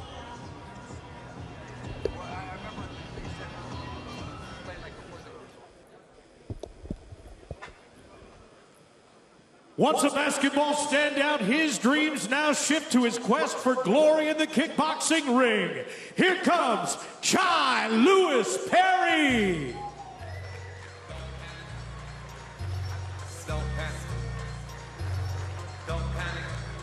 Once a basketball standout, his dreams now shift to his quest for glory in the kickboxing ring. Here comes Chai Lewis Perry. Don't panic. Don't panic.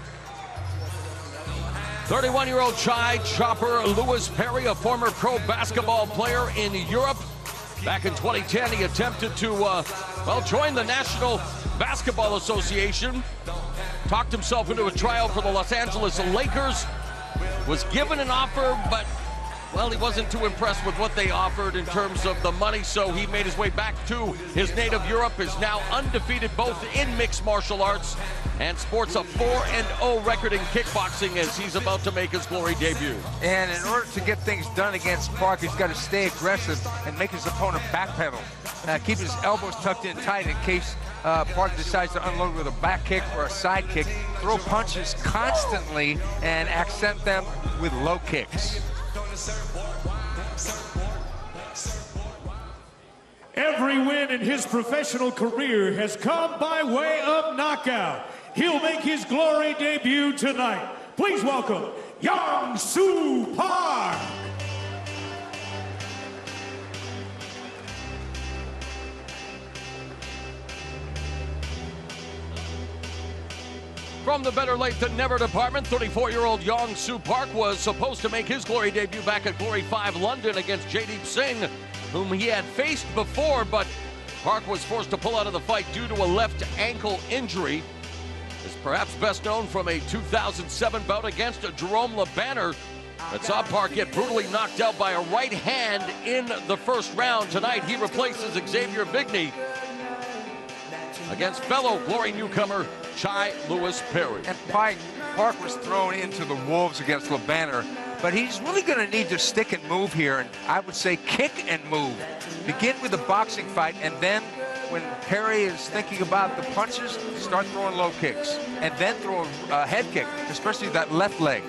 thirty-one-year-old Chai Chopper Lewis Perry, a former pro basketball player in Europe. Back in twenty ten, he attempted to, uh, well, join the National Basketball Association. Talked himself into a trial for the Los Angeles Lakers. Was given an offer, but, well, he wasn't too impressed with what they offered in terms of the money, so he made his way back to his native Europe, is now undefeated both in mixed martial arts and sports a four and oh record in kickboxing as he's about to make his Glory debut. And in order to get things done against Park, he's got to stay aggressive and make his opponent backpedal. Uh, keep his elbows tucked in tight in case uh, Park decides to unload with a back kick or a side kick. Throw punches constantly and accent them with low kicks. Every win in his professional career has come by way of knockout. He'll make his Glory debut tonight. Please welcome Young Soo Park. From the better late than never department, thirty-four-year-old Young Soo Park was supposed to make his Glory debut back at Glory five London against Jaydeep Singh, whom he had faced before, but Park was forced to pull out of the fight due to a left ankle injury. Is perhaps best known from a two thousand seven bout against Jerome LeBanner that saw Park get brutally knocked out by a right hand in the first round. Tonight, he replaces Xavier Bigney against fellow Glory newcomer Chai Lewis Perry. And Park, Park was thrown into the wolves against LeBanner, but he's really going to need to stick and move here, and I would say kick and move. Begin with a boxing fight, and then when Perry is thinking about the punches, start throwing low kicks, and then throw a head kick, especially that left leg.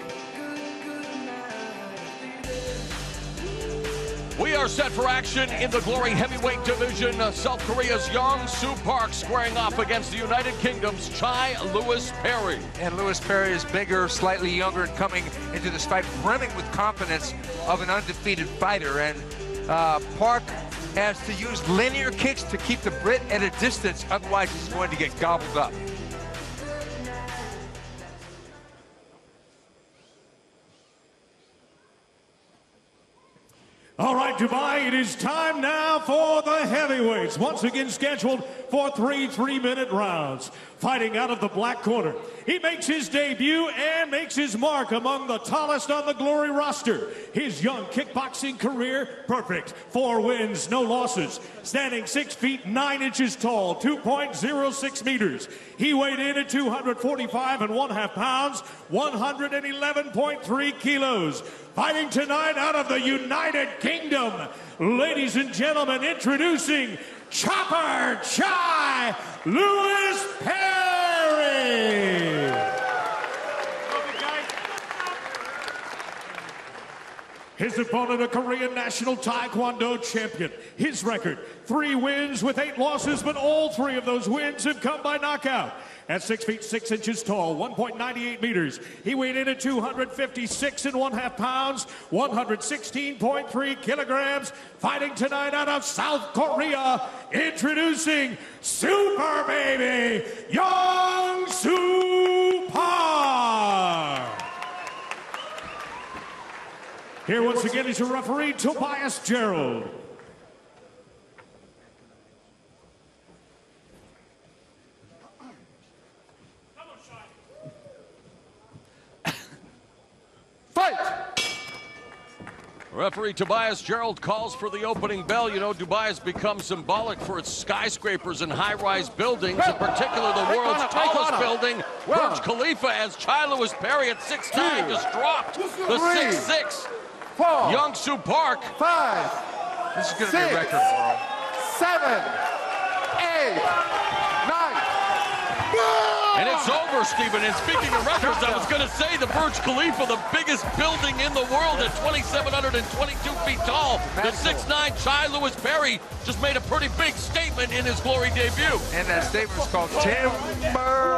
We are set for action in the Glory heavyweight division. Uh, South Korea's Young Soo Park squaring off against the United Kingdom's Chai Lewis Perry. And Lewis Perry is bigger, slightly younger, and coming into this fight brimming with confidence of an undefeated fighter. And uh, Park has to use linear kicks to keep the Brit at a distance, otherwise he's going to get gobbled up. All right, Dubai, it is time now for the heavyweights. Once again scheduled for three three-minute rounds. Fighting out of the black corner, he makes his debut and makes his mark among the tallest on the Glory roster. His young kickboxing career, perfect. Four wins, no losses. Standing six feet nine inches tall, two point oh six meters. He weighed in at two hundred forty-five and one half pounds, one hundred eleven point three kilos. Fighting tonight out of the United Kingdom, ladies and gentlemen, introducing Chopper Chai Lewis Perry. His opponent, a Korean national Taekwondo champion. His record, three wins with eight losses, but all three of those wins have come by knockout. At six feet six inches tall, one point nine eight meters, he weighed in at two hundred fifty-six and one half pounds, one hundred sixteen point three kilograms. Fighting tonight out of South Korea, introducing Super Baby Young Soo Park. Here once again is your referee, Tobias Gerald. Referee Tobias Gerald calls for the opening bell. You know, Dubai has become symbolic for its skyscrapers and high-rise buildings, in particular the world's tallest building, Burj Khalifa, as Chai Lewis Perry at six nine just dropped the six six Young-Soo Park. Five. This is going to be a record, Morrow. Seven. Eight. Nine. And it's over, Stephen. And speaking of records, I was going to say the Burj Khalifa, the biggest building in the world at twenty-seven hundred twenty-two feet tall. The six nine Chai Lewis Perry just made a pretty big statement in his glory debut. And that statement was called Timber.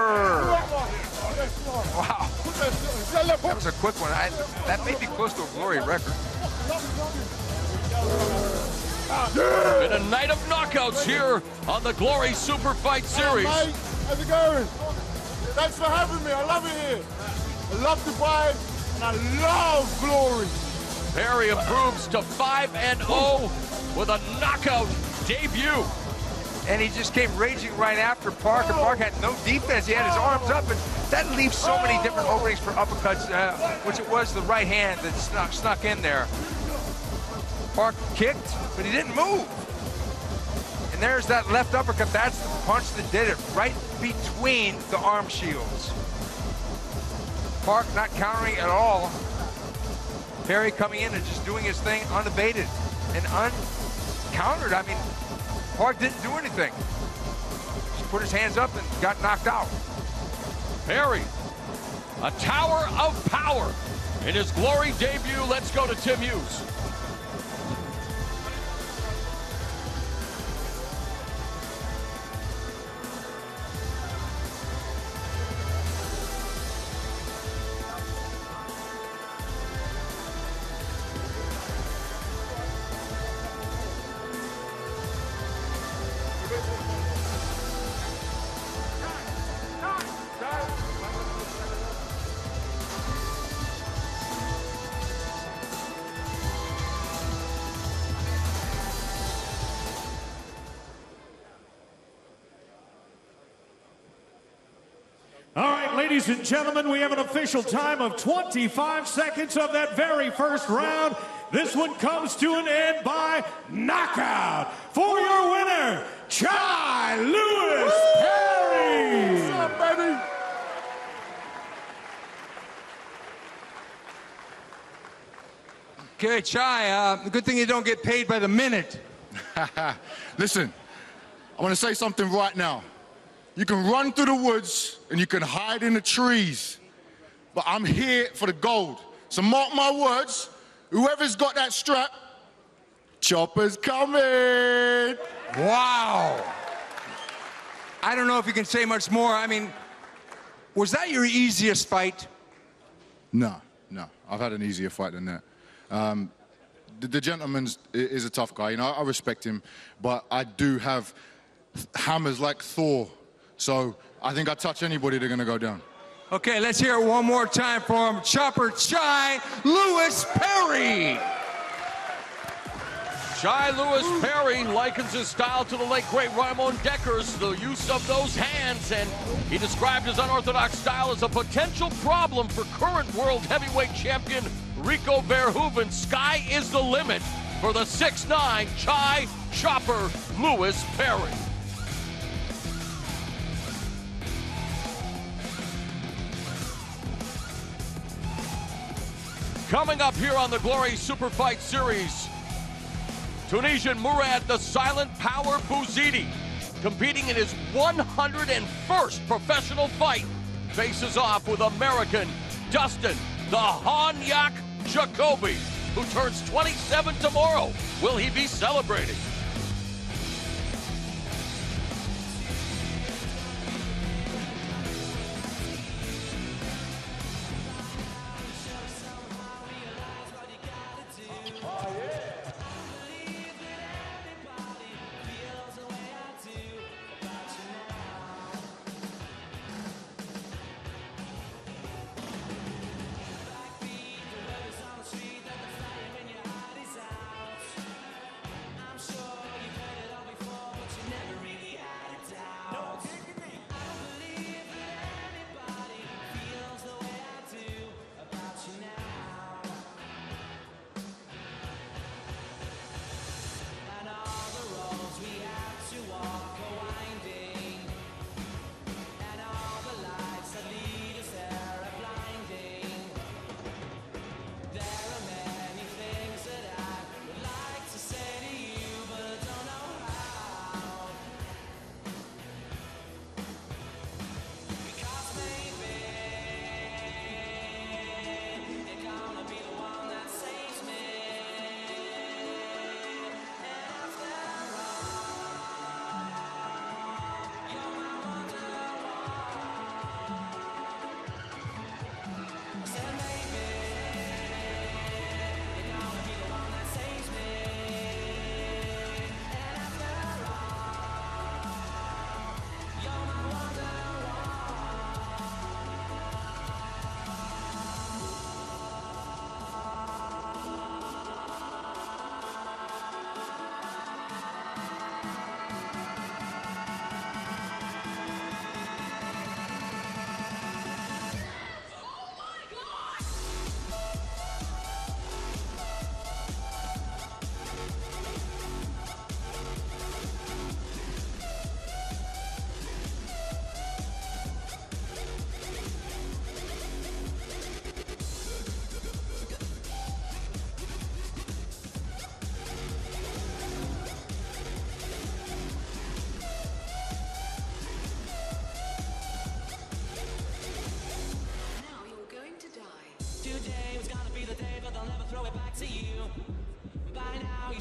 Wow. That was a quick one. I, that may be close to a glory record. Been a night of knockouts here on the Glory Super Fight Series. Hi, mate. How's it going? Thanks for having me. I love it here. I love Dubai, and I love Glory. Perry improves to five and oh with a knockout debut. And he just came raging right after Park, and Park had no defense. He had his arms up, and that leaves so many different openings for uppercuts, uh, which it was the right hand that snuck, snuck in there. Park kicked, but he didn't move. And there's that left uppercut. That's the punch that did it, right between the arm shields. Park not countering at all. Perry coming in and just doing his thing unabated and uncountered. I mean, Park didn't do anything. Just put his hands up and got knocked out. Perry, a tower of power in his glory debut. Let's go to Tim Hughes. All right, ladies and gentlemen, we have an official time of twenty-five seconds of that very first round. This one comes to an end by knockout for your winner, Chai Lewis Perry. What's up, baby? Okay, Chai, uh, good thing you don't get paid by the minute. Listen, I want to say something right now. You can run through the woods and you can hide in the trees, but I'm here for the gold. So mark my words, whoever's got that strap, Chopper's coming. Wow. I don't know if you can say much more. I mean, was that your easiest fight? No, no, I've had an easier fight than that. Um, the, the gentleman is a tough guy, you know, I respect him, but I do have hammers like Thor. So I think I touch anybody, they're gonna go down. Okay, let's hear it one more time for him. Chopper Chai Lewis Perry. Chai Lewis Perry likens his style to the late great Ramon Decker's, the use of those hands, and he described his unorthodox style as a potential problem for current world heavyweight champion Rico Verhoeven. Sky is the limit for the six nine Chai Chopper Lewis Perry. Coming up here on the Glory Super Fight Series, Tunisian Murad the Silent Power Bouzidi, competing in his one hundred first professional fight, faces off with American Dustin the Honyak Jacoby, who turns twenty-seven tomorrow. Will he be celebrating? I'm sure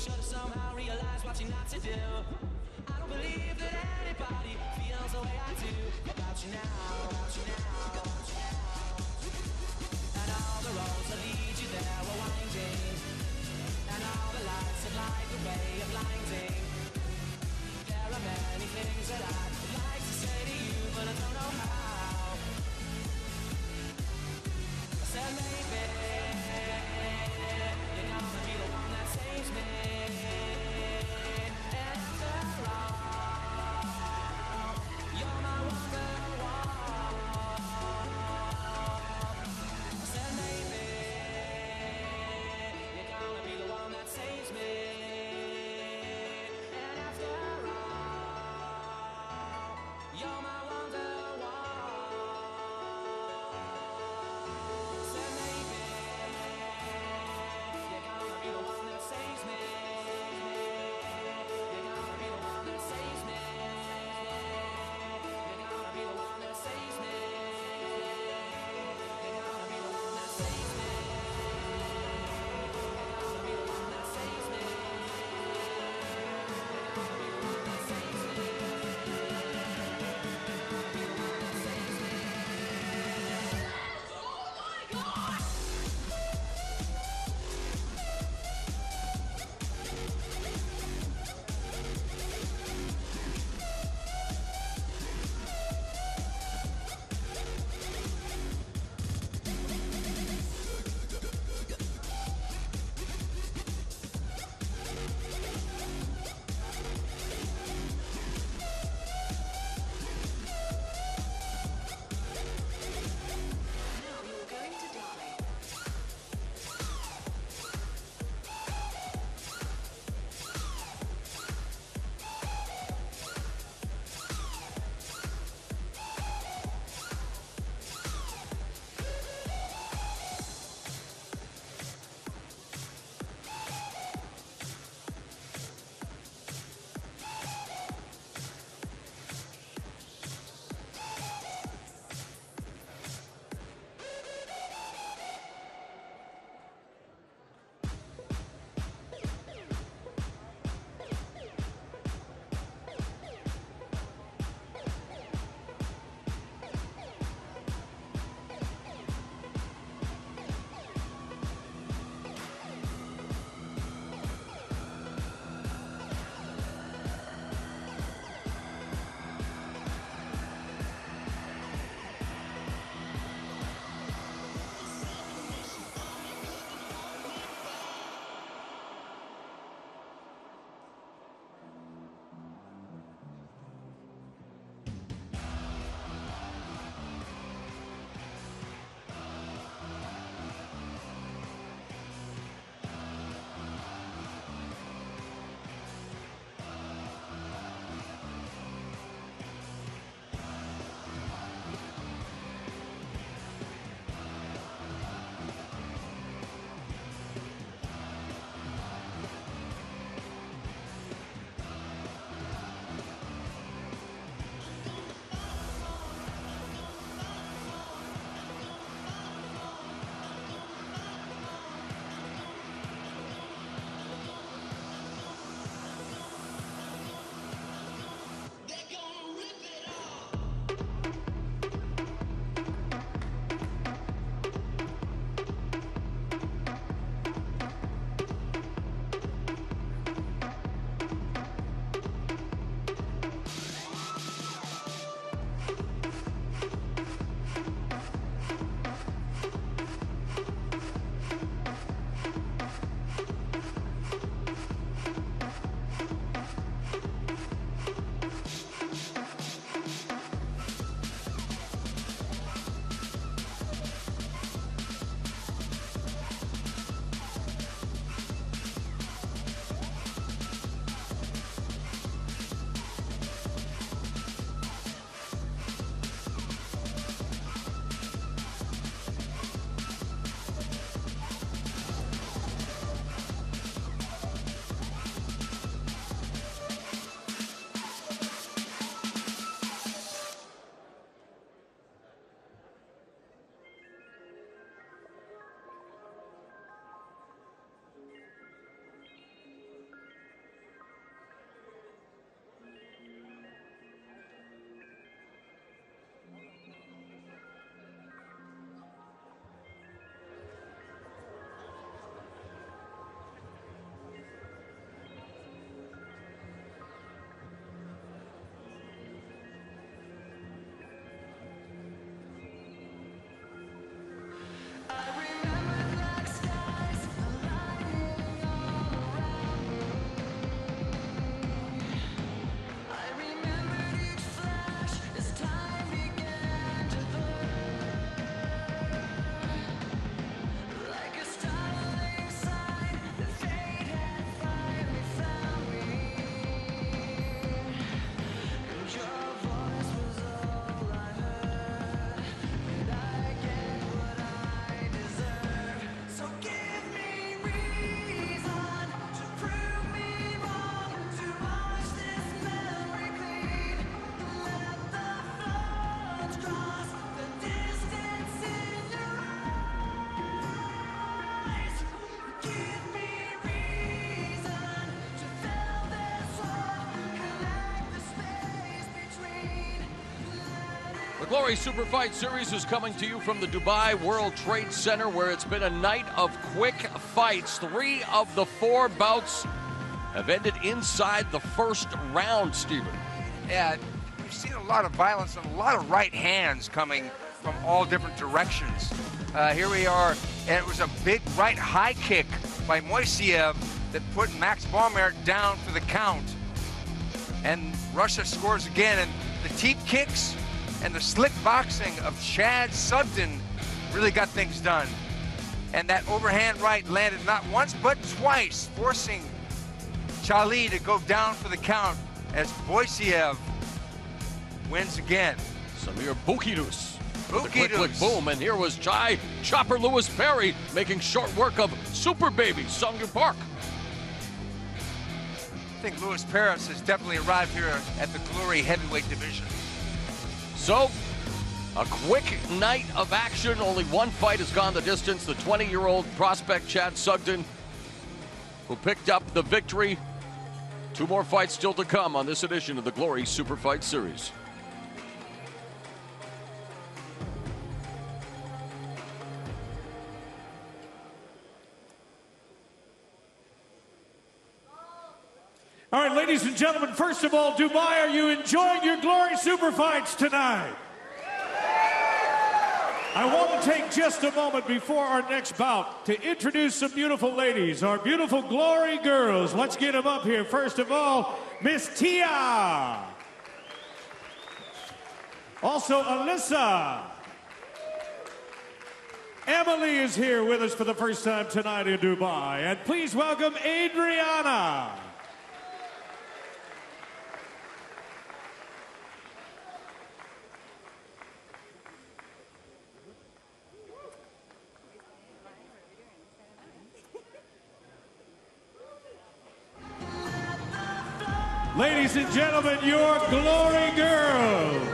should have somehow realized what you're not to do. I don't believe that anybody feels the way I do about you now, about you now, about you now. And all the roads that lead you there are winding, and all the lights that light the way are blinding. There are many things that I'd like to say to you, but I don't know how. I said maybe you're gonna be the one that saves me. And after all, you're my wonderwall. I said maybe you're gonna be the one that saves me. Glory Super Fight Series is coming to you from the Dubai World Trade Center, where it's been a night of quick fights. Three of the four bouts have ended inside the first round, Stephen. Yeah, we've seen a lot of violence and a lot of right hands coming from all different directions. Uh, here we are, and it was a big right high kick by Moiseev that put Max Baumert down for the count. And Russia scores again, and the teep kicks and the slick boxing of Chad Sugden really got things done. And that overhand right landed not once, but twice, forcing Chali to go down for the count as Moiseev wins again. Samir Bukidus. Bukidus. Quick, quick boom, and here was Chai Chopper Lewis Perry making short work of Super Baby Sungwoo Park. I think Luis Perez has definitely arrived here at the Glory heavyweight division. So, a quick night of action. Only one fight has gone the distance. The twenty-year-old prospect Chad Sugden, who picked up the victory. Two more fights still to come on this edition of the Glory Super Fight Series. All right, ladies and gentlemen, first of all, Dubai, are you enjoying your Glory Super Fights tonight? I want to take just a moment before our next bout to introduce some beautiful ladies, our beautiful Glory girls. Let's get them up here. First of all, Miss Tia. Also, Alyssa. Emily is here with us for the first time tonight in Dubai. And please welcome Adriana. Ladies and gentlemen, your Glory girls.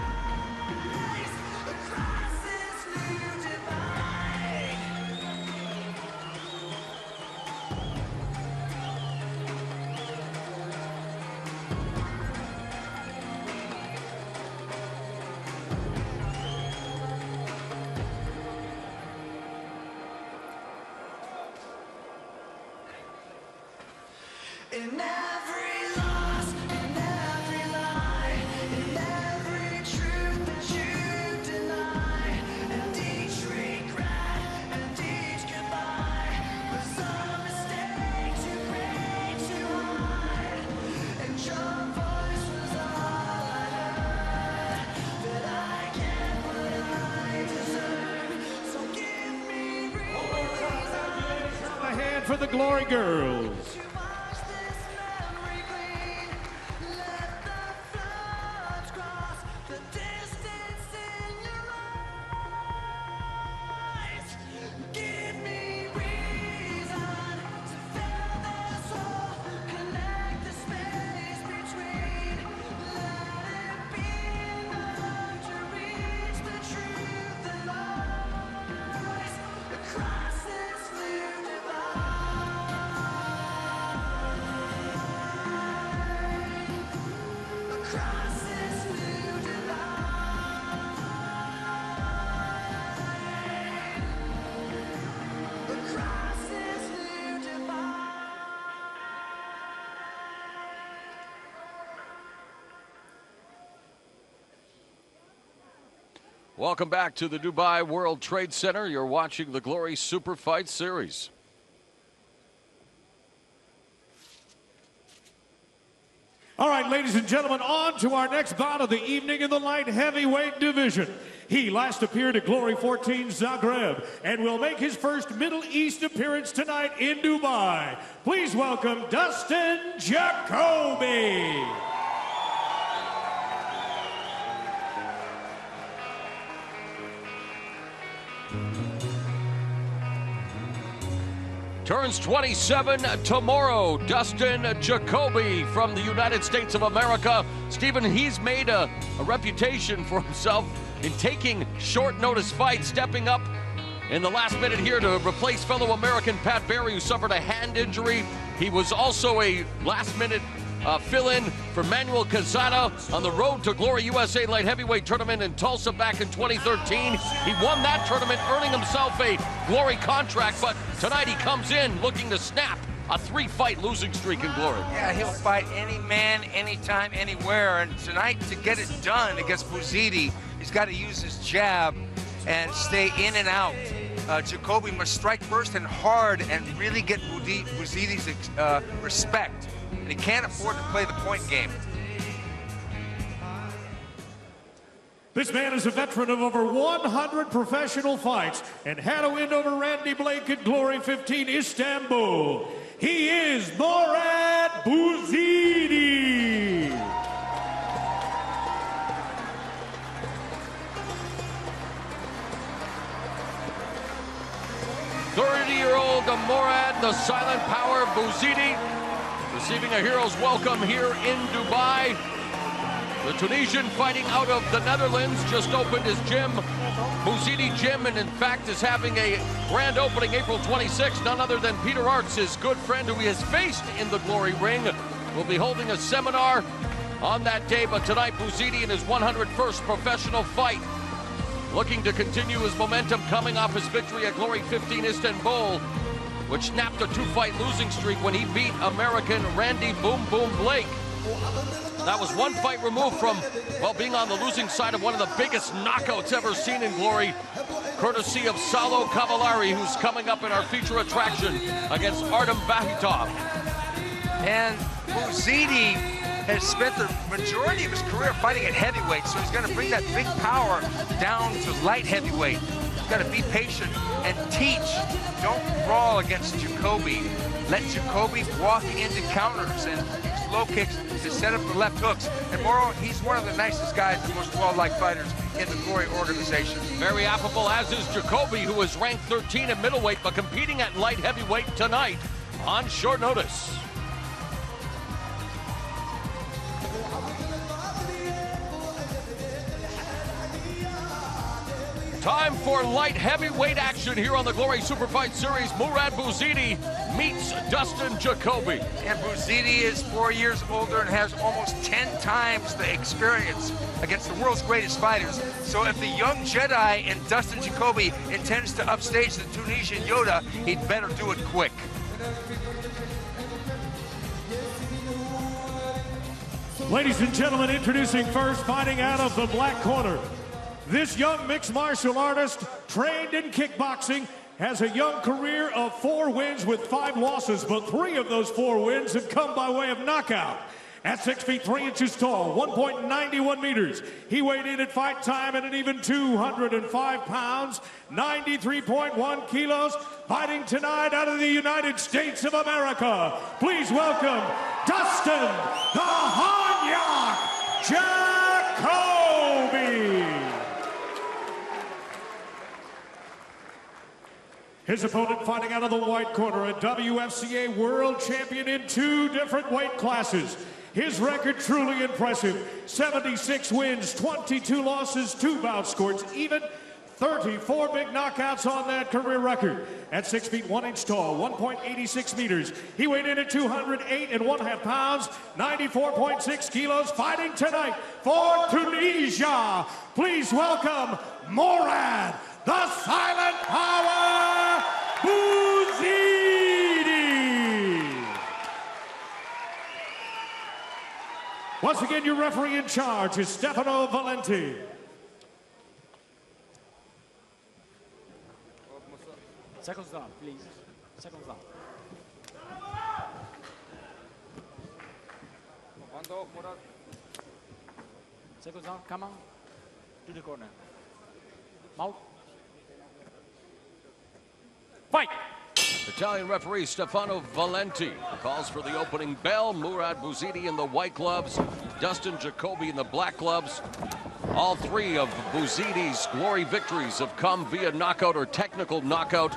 In every loss, in every lie, in every truth that you deny, and each regret, and each goodbye was a mistake too great to hide. And your voice was all I heard, that I get what I deserve. So give me reason. A hand for the Glory girls. Welcome back to the Dubai World Trade Center. You're watching the Glory Super Fight Series. All right, ladies and gentlemen, on to our next bout of the evening in the light heavyweight division. He last appeared at Glory fourteen Zagreb and will make his first Middle East appearance tonight in Dubai. Please welcome Dustin Jacoby. Turns twenty-seven tomorrow. Dustin Jacoby from the United States of America. Stephen, he's made a, a reputation for himself in taking short notice fights, stepping up in the last minute here to replace fellow American Pat Barry, who suffered a hand injury. He was also a last minute uh, fill-in for Manuel Quezada on the Road to Glory U S A Light Heavyweight Tournament in Tulsa back in twenty thirteen. He won that tournament, earning himself a Glory contract, but tonight he comes in looking to snap a three-fight losing streak in Glory. Yeah, he'll fight any man, anytime, anywhere. And tonight, to get it done against Bouzidi, he's got to use his jab and stay in and out. Uh, Jacoby must strike first and hard and really get Bouzidi's uh, respect. And he can't afford to play the point game. This man is a veteran of over one hundred professional fights and had a win over Randy Blake at Glory fifteen Istanbul. He is Morad Bouzidi. thirty-year-old Morad, the silent power, Bouzidi, receiving a hero's welcome here in Dubai. The Tunisian fighting out of the Netherlands just opened his gym, Bouzidi Gym, and in fact is having a grand opening April twenty-sixth. None other than Peter Aerts, his good friend who he has faced in the Glory ring, will be holding a seminar on that day. But tonight, Bouzidi in his one hundred first professional fight, looking to continue his momentum coming off his victory at Glory fifteen Istanbul, which snapped a two-fight losing streak when he beat American Randy Boom Boom Blake. That was one fight removed from, well, being on the losing side of one of the biggest knockouts ever seen in Glory, courtesy of Salo Cavallari, who's coming up in our feature attraction against Artem Vakhitov. And Bouzidi has spent the majority of his career fighting at heavyweight, so he's going to bring that big power down to light heavyweight. He's got to be patient and teach. Don't brawl against Jacoby. Let Jacoby walk into counters and use low kicks to set up the left hooks. And Moro, he's one of the nicest guys, the most well-liked fighters in the Glory organization. Very affable, as is Jacoby, who is ranked thirteen at middleweight, but competing at light heavyweight tonight on short notice. Time for light heavyweight action here on the Glory Super Fight Series. Morad Bouzidi meets Dustin Jacoby. And Bouzidi is four years older and has almost ten times the experience against the world's greatest fighters. So if the young Jedi in Dustin Jacoby intends to upstage the Tunisian Yoda, he'd better do it quick. Ladies and gentlemen, introducing first, fighting out of the black corner. This young mixed martial artist, trained in kickboxing, has a young career of four wins with five losses, but three of those four wins have come by way of knockout. At six feet three inches tall, one point nine one meters, he weighed in at fight time at an even two hundred five pounds, ninety-three point one kilos, fighting tonight out of the United States of America. Please welcome Dustin the Hanyak Jacoby. His opponent fighting out of the white corner, a W F C A world champion in two different weight classes. His record truly impressive. seventy-six wins, twenty-two losses, two bouts scored even, thirty-four big knockouts on that career record. At six feet one inch tall, one point eight six meters, he weighed in at two hundred eight and one half pounds, ninety-four point six kilos, fighting tonight for Tunisia. Please welcome Morad, the silent power, Bouzidi. Once again, your referee in charge is Stefano Valenti. Seconds down, please. Seconds down. Seconds down, come on. To the corner. Mouth. Fight! Italian referee Stefano Valenti calls for the opening bell. Morad Bouzidi in the white gloves, Dustin Jacoby in the black gloves. All three of Bouzidi's Glory victories have come via knockout or technical knockout.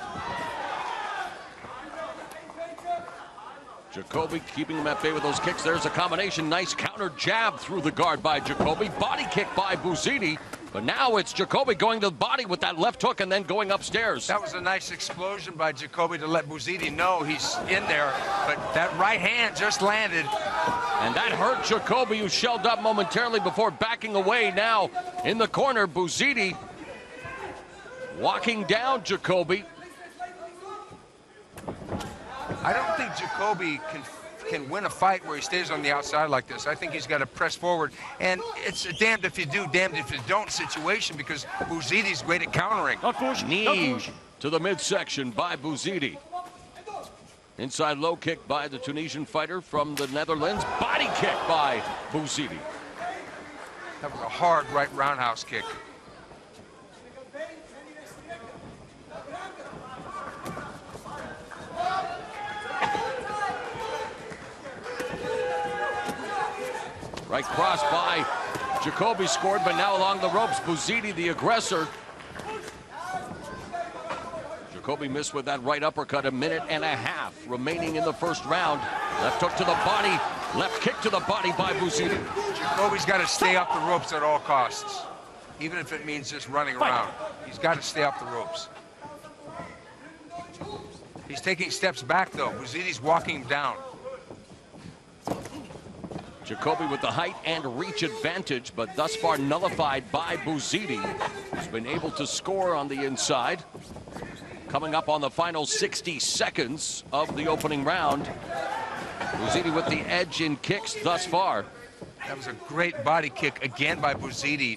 Jacoby keeping him at bay with those kicks. There's a combination. Nice counter jab through the guard by Jacoby. Body kick by Bouzidi. But now it's Jacoby going to the body with that left hook and then going upstairs. That was a nice explosion by Jacoby to let Bouzidi know he's in there, but that right hand just landed. And that hurt Jacoby, who shelled up momentarily before backing away. Now in the corner, Bouzidi walking down Jacoby. I don't think Jacoby can can win a fight where he stays on the outside like this. I think he's got to press forward, and it's a damned if you do, damned if you don't situation because Bouzidi's great at countering. Not push, Knee not push. To the midsection by Bouzidi. Inside low kick by the Tunisian fighter from the Netherlands. Body kick by Bouzidi. That was a hard right roundhouse kick. Right cross by Jacoby scored, but now along the ropes, Bouzidi, the aggressor. Jacoby missed with that right uppercut. A minute and a half remaining in the first round. Left hook to the body, left kick to the body by Bouzidi. Jacoby's got to stay up the ropes at all costs, even if it means just running around. He's got to stay up the ropes. He's taking steps back, though. Bouzidi's walking him down. Jacoby with the height and reach advantage, but thus far nullified by Bouzidi, who's been able to score on the inside. Coming up on the final sixty seconds of the opening round. Bouzidi with the edge in kicks thus far. That was a great body kick again by Bouzidi.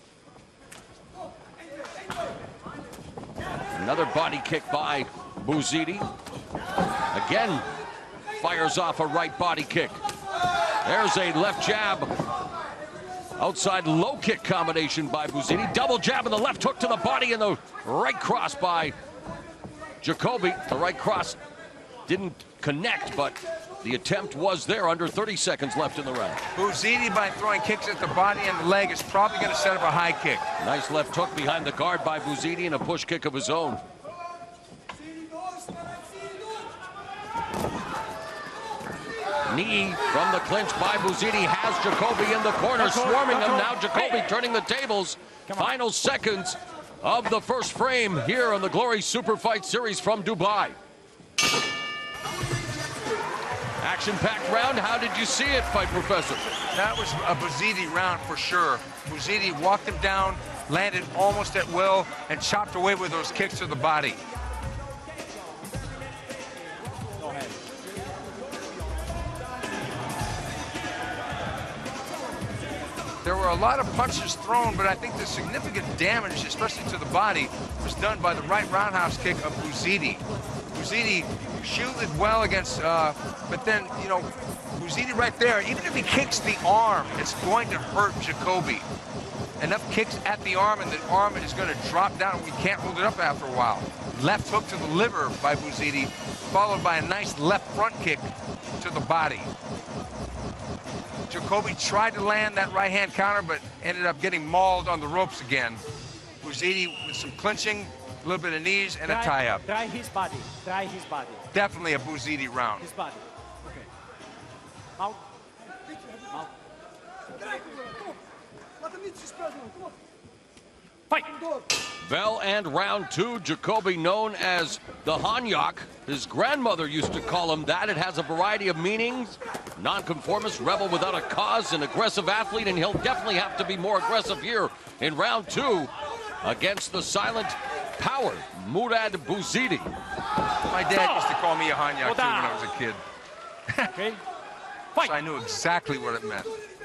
Another body kick by Bouzidi. Again, fires off a right body kick. There's a left jab. Outside low kick combination by Bouzidi. Double jab and the left hook to the body and the right cross by Jacoby. The right cross didn't connect, but the attempt was there. Under thirty seconds left in the round. Bouzidi, by throwing kicks at the body and the leg, is probably going to set up a high kick. Nice left hook behind the guard by Bouzidi and a push kick of his own. Knee from the clinch by Bouzidi has Jacoby in the corner, swarming him. Now Jacoby turning the tables. Final seconds of the first frame here on the Glory Super Fight Series from Dubai. Action-packed round. How did you see it, Fight Professor? That was a Bouzidi round for sure. Bouzidi walked him down, landed almost at will, and chopped away with those kicks to the body. Go ahead. There were a lot of punches thrown, but I think the significant damage, especially to the body, was done by the right roundhouse kick of Bouzidi. Bouzidi shielded well against, uh, but then, you know, Bouzidi right there, even if he kicks the arm, it's going to hurt Jacoby. Enough kicks at the arm, and the arm is going to drop down, and we can't hold it up after a while. Left hook to the liver by Bouzidi, followed by a nice left front kick to the body. Jacoby tried to land that right-hand counter, but ended up getting mauled on the ropes again. Bouzidi with some clinching, a little bit of knees, and try, a tie-up. Try his body. Try his body. Definitely a Bouzidi round. His body. Okay. Mouth. Mouth. Fight. Bell and round two. Jacoby, known as the Hanyak. His grandmother used to call him that. It has a variety of meanings. Nonconformist, rebel without a cause, an aggressive athlete, and he'll definitely have to be more aggressive here in round two against the silent power, Murad Bouzidi. My dad used to call me a Hanyak too when I was a kid. Okay. Fight. So I knew exactly what it meant.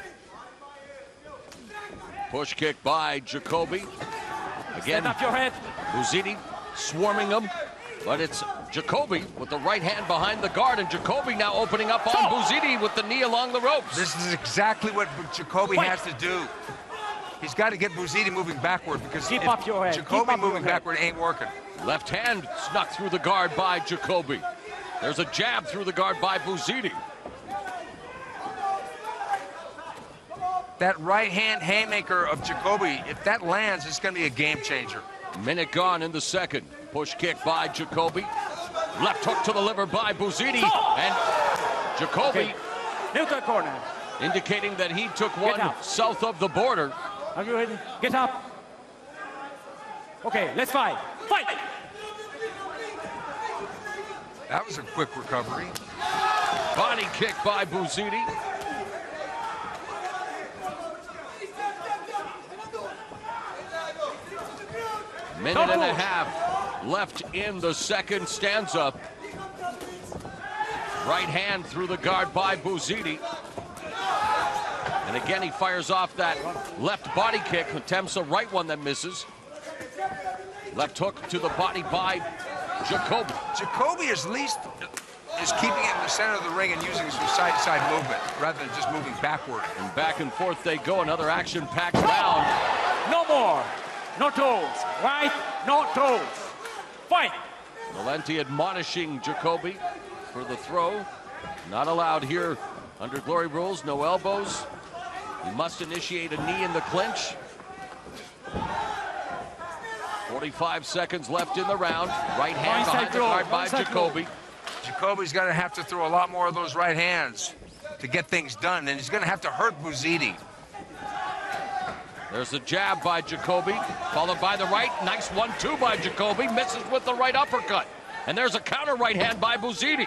Push kick by Jacoby. Again, Stand up your head. Bouzidi swarming him, but it's Jacoby with the right hand behind the guard, and Jacoby now opening up on Bouzidi with the knee along the ropes. This is exactly what Jacoby Fight. has to do. He's got to get Bouzidi moving backward, because Keep if up your head. Jacoby Keep up moving your head. backward ain't working. Left hand snuck through the guard by Jacoby. There's a jab through the guard by Bouzidi. That right hand haymaker of Jacoby, if that lands, it's going to be a game changer. Minute gone in the second. Push kick by Jacoby. Left hook to the liver by Bouzidi. And Jacoby Okay. Neutral corner. indicating that he took one south of the border. Are you ready? Get up. Okay, let's fight. Fight! That was a quick recovery. Body kick by Bouzidi. Minute and a half left in the second stanza. Right hand through the guard by Bouzidi. And again, he fires off that left body kick, attempts a right one that misses. Left hook to the body by Jacoby. Jacoby is least is keeping it in the center of the ring and using some side-to-side movement rather than just moving backward. And back and forth they go. Another action-packed round. No more. No toes. Right? No toes. Fight. Valenti admonishing Jacoby for the throw. Not allowed here under Glory rules. No elbows. He must initiate a knee in the clinch. forty-five seconds left in the round. Right hand behind the guard by Jacoby. Jacoby's going to have to throw a lot more of those right hands to get things done, and he's going to have to hurt Bouzidi. There's a jab by Jacoby, followed by the right. Nice one two by Jacoby. Misses with the right uppercut. And there's a counter right hand by Bouzidi.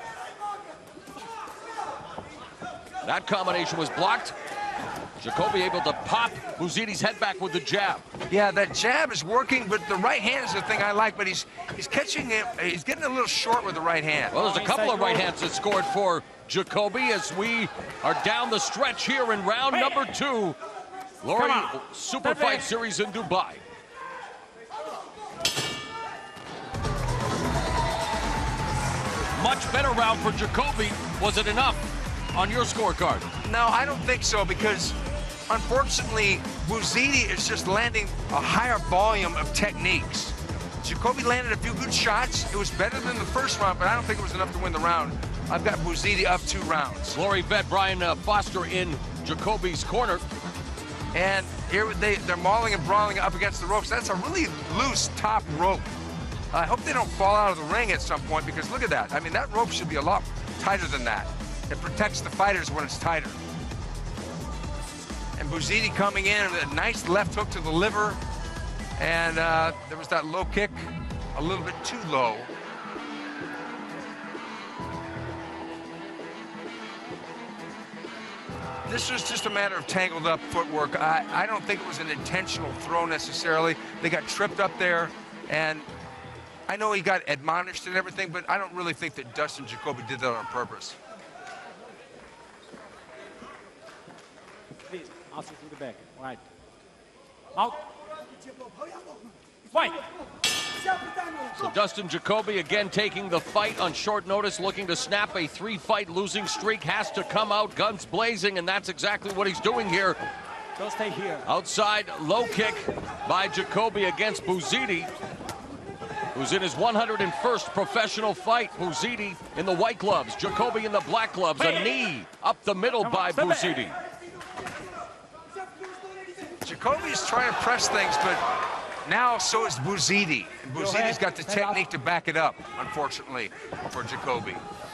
That combination was blocked. Jacoby able to pop Bouzidi's head back with the jab. Yeah, that jab is working, but the right hand is the thing I like, but he's he's catching it, he's getting a little short with the right hand. Well, there's a couple of right hands that scored for Jacoby as we are down the stretch here in round number two. Glory Super Fight Series in Dubai. Much better round for Jacoby. Was it enough on your scorecard? No, I don't think so, because unfortunately, Bouzidi is just landing a higher volume of techniques. Jacoby landed a few good shots. It was better than the first round, but I don't think it was enough to win the round. I've got Bouzidi up two rounds. Glory vet Brian uh, Foster in Jacoby's corner. And here they, they're mauling and brawling up against the ropes. That's a really loose top rope. I hope they don't fall out of the ring at some point, because look at that. I mean, that rope should be a lot tighter than that. It protects the fighters when it's tighter. And Bouzidi coming in with a nice left hook to the liver. And uh, there was that low kick, a little bit too low. This was just a matter of tangled up footwork. I, I don't think it was an intentional throw necessarily. They got tripped up there, and I know he got admonished and everything, but I don't really think that Dustin Jacoby did that on purpose. Please, I'll sit through the back. All right. Out. Fight. So Dustin Jacoby again taking the fight on short notice, looking to snap a three-fight losing streak. Has to come out guns blazing, and that's exactly what he's doing here. Don't stay here. Outside low kick by Jacoby against Bouzidi, who's in his one hundred first professional fight. Bouzidi in the white gloves, Jacoby in the black gloves. A knee up the middle by Bouzidi. Jacoby's trying to press things, but now so is Bouzidi. And Bouzidi's got the technique to back it up, unfortunately, for Jacoby.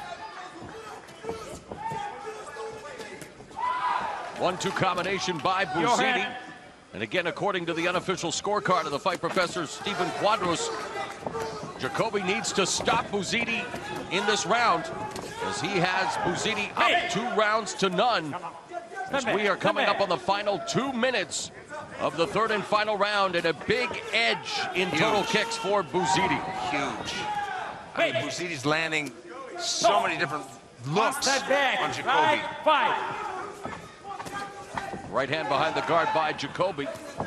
one two combination by Bouzidi. And again, according to the unofficial scorecard of the fight professor, Stephen Quadros, Jacoby needs to stop Bouzidi in this round, as he has Bouzidi up two rounds to none. As we are coming up on the final two minutes of the third and final round, and a big edge in Huge. total kicks for Bouzidi. Huge. I mean, Bouzidi's landing so many different looks on Jacoby. Right, fight. Right hand behind the guard by Jacoby.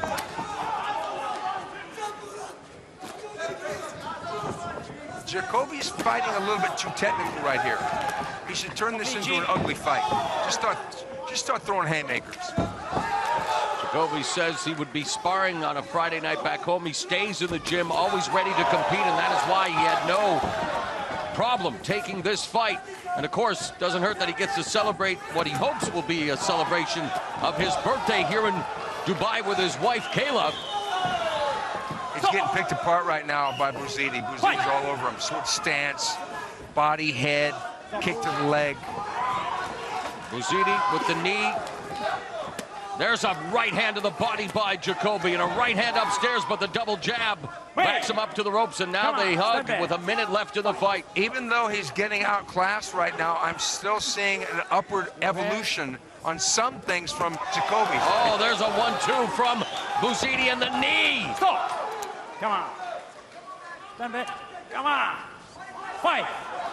Jacoby's fighting a little bit too technical right here. He should turn this into an ugly fight. Just start, just start throwing haymakers. Jacoby says he would be sparring on a Friday night back home. He stays in the gym, always ready to compete, and that is why he had no problem taking this fight. And of course, doesn't hurt that he gets to celebrate what he hopes will be a celebration of his birthday here in Dubai with his wife, Kayla. He's getting picked apart right now by Bouzidi. Bouzidi's all over him. Switch stance, body, head, kick to the leg. Bouzidi with the knee. There's a right hand to the body by Jacoby and a right hand upstairs, but the double jab backs him up to the ropes, and now they hug with a minute left in the fight. Even though he's getting outclassed right now, I'm still seeing an upward evolution on some things from Jacoby. Oh, there's a one two from Bouzidi and the knee. Stop. Come on. Stand back. Come on. Fight.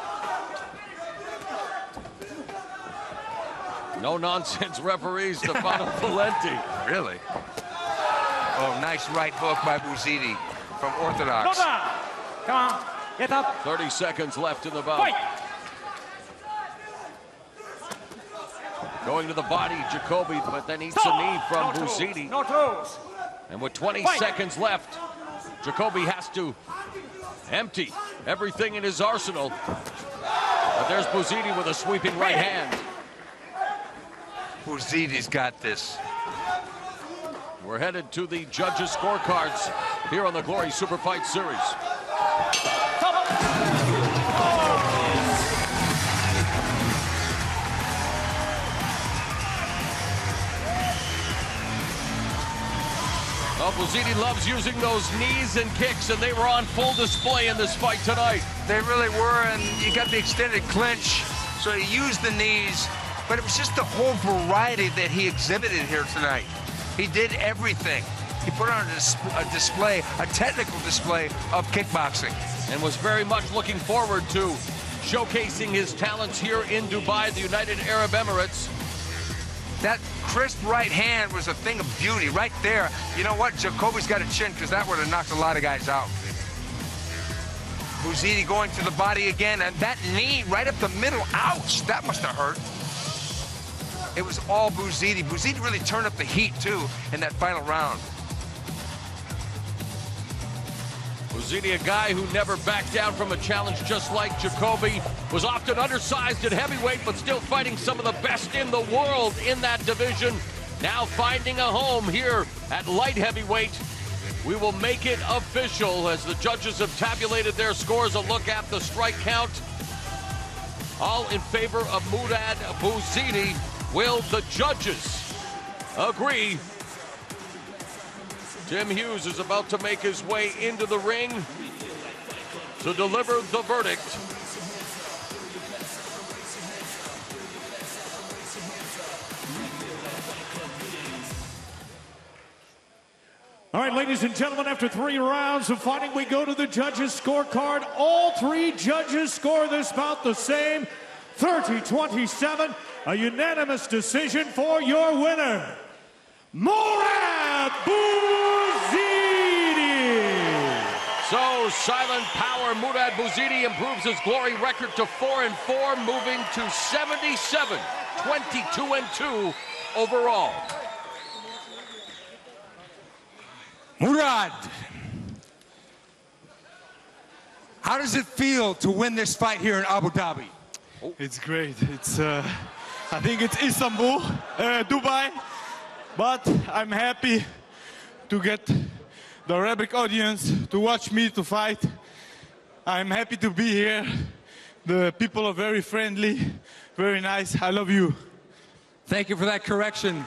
No-nonsense referee Stefano Valenti. Really? Oh, nice right hook by Bouzidi from Orthodox. Come on. Come on. Get up. thirty seconds left in the bout. Fight. Going to the body, Jacoby, but then eats a knee from no Bouzidi. No toes. And with twenty Fight. seconds left, Jacoby has to empty everything in his arsenal. But there's Bouzidi with a sweeping right hand. Bouzidi's got this. We're headed to the judges' scorecards here on the Glory Super Fight Series. Well, Bouzidi loves using those knees and kicks, and they were on full display in this fight tonight. They really were, and you got the extended clinch, so he used the knees, but it was just the whole variety that he exhibited here tonight. He did everything. He put on a, dis a display, a technical display of kickboxing. And was very much looking forward to showcasing his talents here in Dubai, the United Arab Emirates. That crisp right hand was a thing of beauty right there. You know what? Jacoby's got a chin, because that would have knocked a lot of guys out. Bouzidi going to the body again, and that knee right up the middle. Ouch! That must have hurt. It was all Bouzidi. Bouzidi really turned up the heat, too, in that final round. Bouzidi, a guy who never backed down from a challenge, just like Jacoby, was often undersized at heavyweight, but still fighting some of the best in the world in that division. Now finding a home here at light heavyweight. We will make it official as the judges have tabulated their scores. A look at the strike count. All in favor of Mourad Bouzidi. Will the judges agree? Tim Hughes is about to make his way into the ring to deliver the verdict. All right, ladies and gentlemen, after three rounds of fighting, we go to the judges' scorecard. All three judges score this bout the same, thirty twenty-seven. A unanimous decision for your winner, Mourad Bouzidi. So, silent power, Mourad Bouzidi improves his glory record to four and four, moving to seventy-seven, twenty-two and two overall. Mourad, how does it feel to win this fight here in Abu Dhabi? It's great. It's, uh, I think it's Istanbul, uh, Dubai, but I'm happy to get the Arabic audience to watch me to fight. I'm happy to be here. The people are very friendly, very nice. I love you. Thank you for that correction.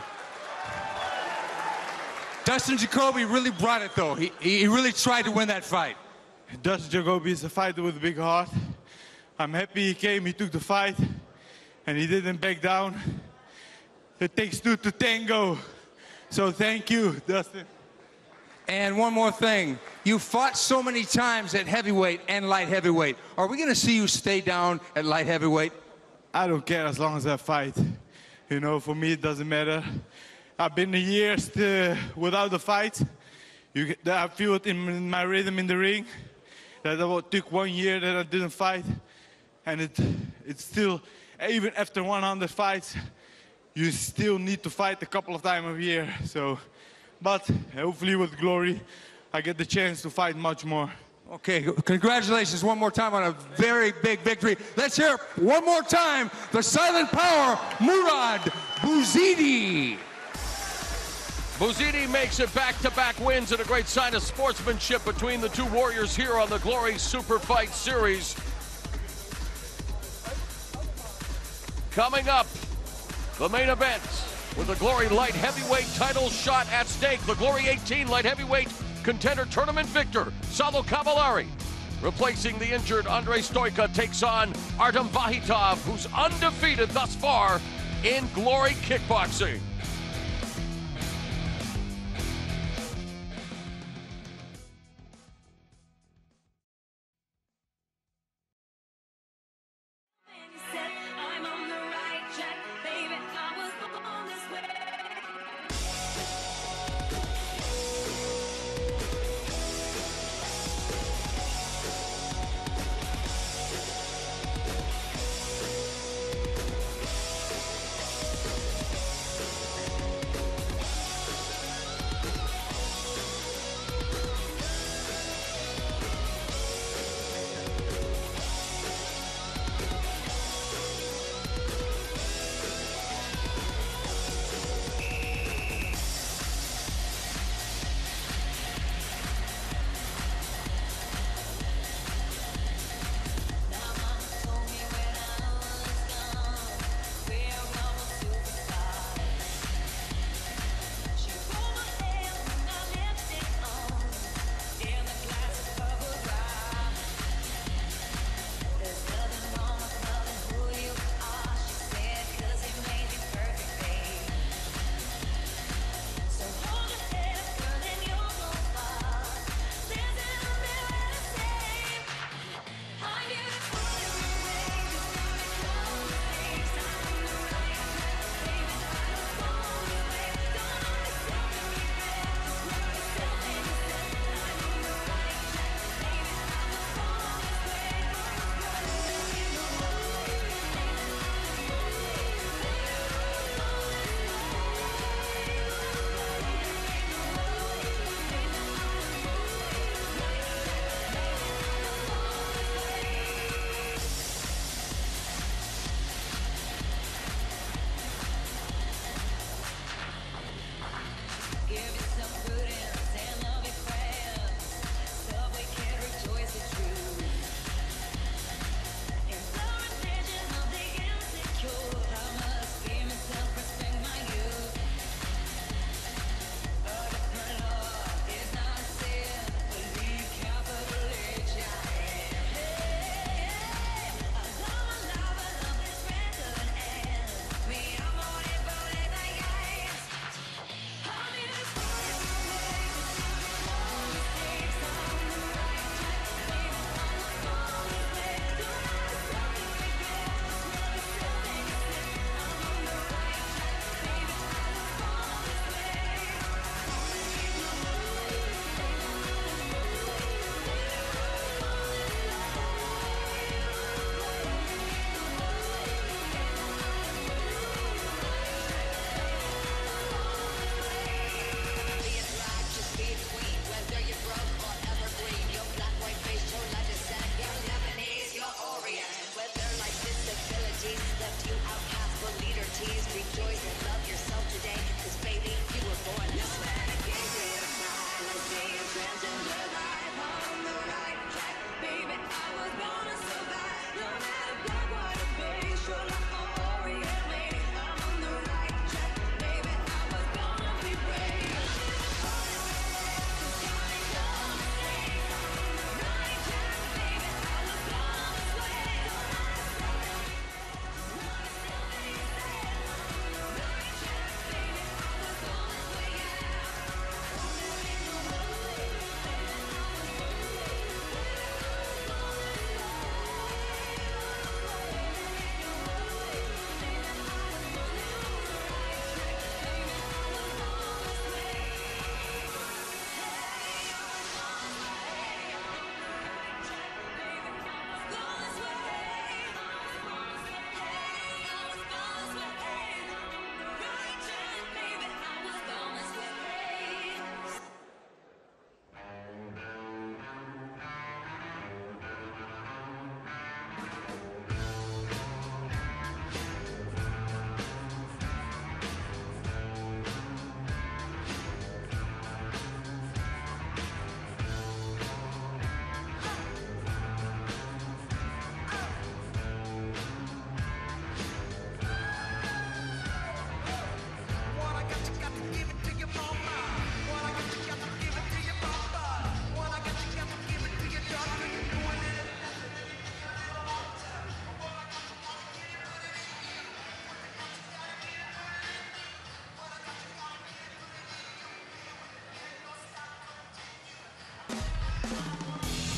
Dustin Jacoby really brought it, though. He, he really tried to win that fight. Dustin Jacoby is a fighter with a big heart. I'm happy he came, he took the fight, and he didn't back down. It takes two to tango. So thank you, Dustin. And one more thing. You fought so many times at heavyweight and light heavyweight. Are we going to see you stay down at light heavyweight? I don't care as long as I fight. You know, for me, it doesn't matter. I've been years to, without a fight. You, I feel it in my rhythm in the ring. That it took one year that I didn't fight. And it, it's still, even after one hundred fights, you still need to fight a couple of times a year. So, but hopefully with glory, I get the chance to fight much more. Okay, congratulations one more time on a very big victory. Let's hear it one more time. The silent power, Mourad Bouzidi. Bouzidi makes it back-to-back wins and a great sign of sportsmanship between the two warriors here on the Glory Super Fight Series. Coming up, the main event. with the Glory Light Heavyweight title shot at stake. The Glory eighteen Light Heavyweight Contender Tournament victor, Salo Cavallari, replacing the injured Andrei Stoica, takes on Artem Vahitov, who's undefeated thus far in Glory Kickboxing.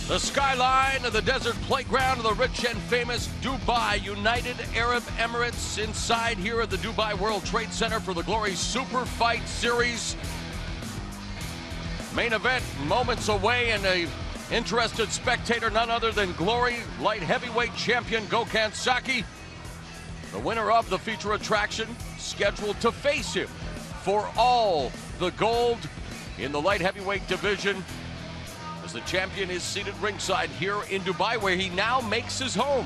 The skyline of the desert playground of the rich and famous Dubai United Arab Emirates, inside here at the Dubai World Trade Center for the Glory Super Fight Series. Main event moments away, and a interested spectator, none other than Glory light heavyweight champion Gokhan Saki, the winner of the feature attraction, scheduled to face him for all the gold in the light heavyweight division, as the champion is seated ringside here in Dubai, where he now makes his home.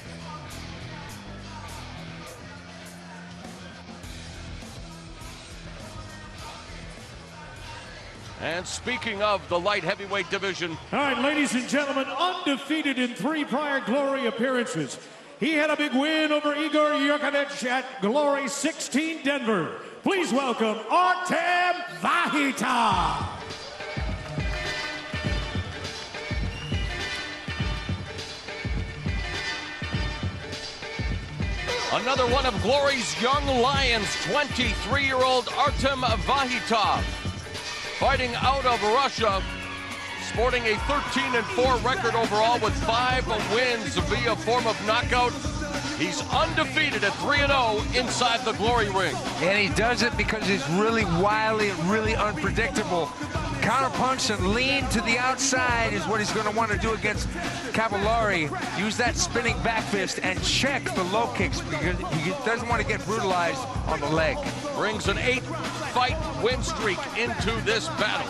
And speaking of the light heavyweight division. All right, ladies and gentlemen, undefeated in three prior Glory appearances. He had a big win over Igor Yurkanich at Glory sixteen Denver. Please welcome Artem Vahytov. Another one of Glory's young lions, twenty-three-year-old Artem Vahytov, fighting out of Russia, sporting a thirteen and four record overall with five wins via form of knockout. He's undefeated at three and oh inside the Glory ring. And he does it because he's really wily and really unpredictable. Counterpunch and lean to the outside is what he's going to want to do against Cavallari. Use that spinning back fist and check the low kicks because he doesn't want to get brutalized on the leg. Brings an eight-fight win streak into this battle.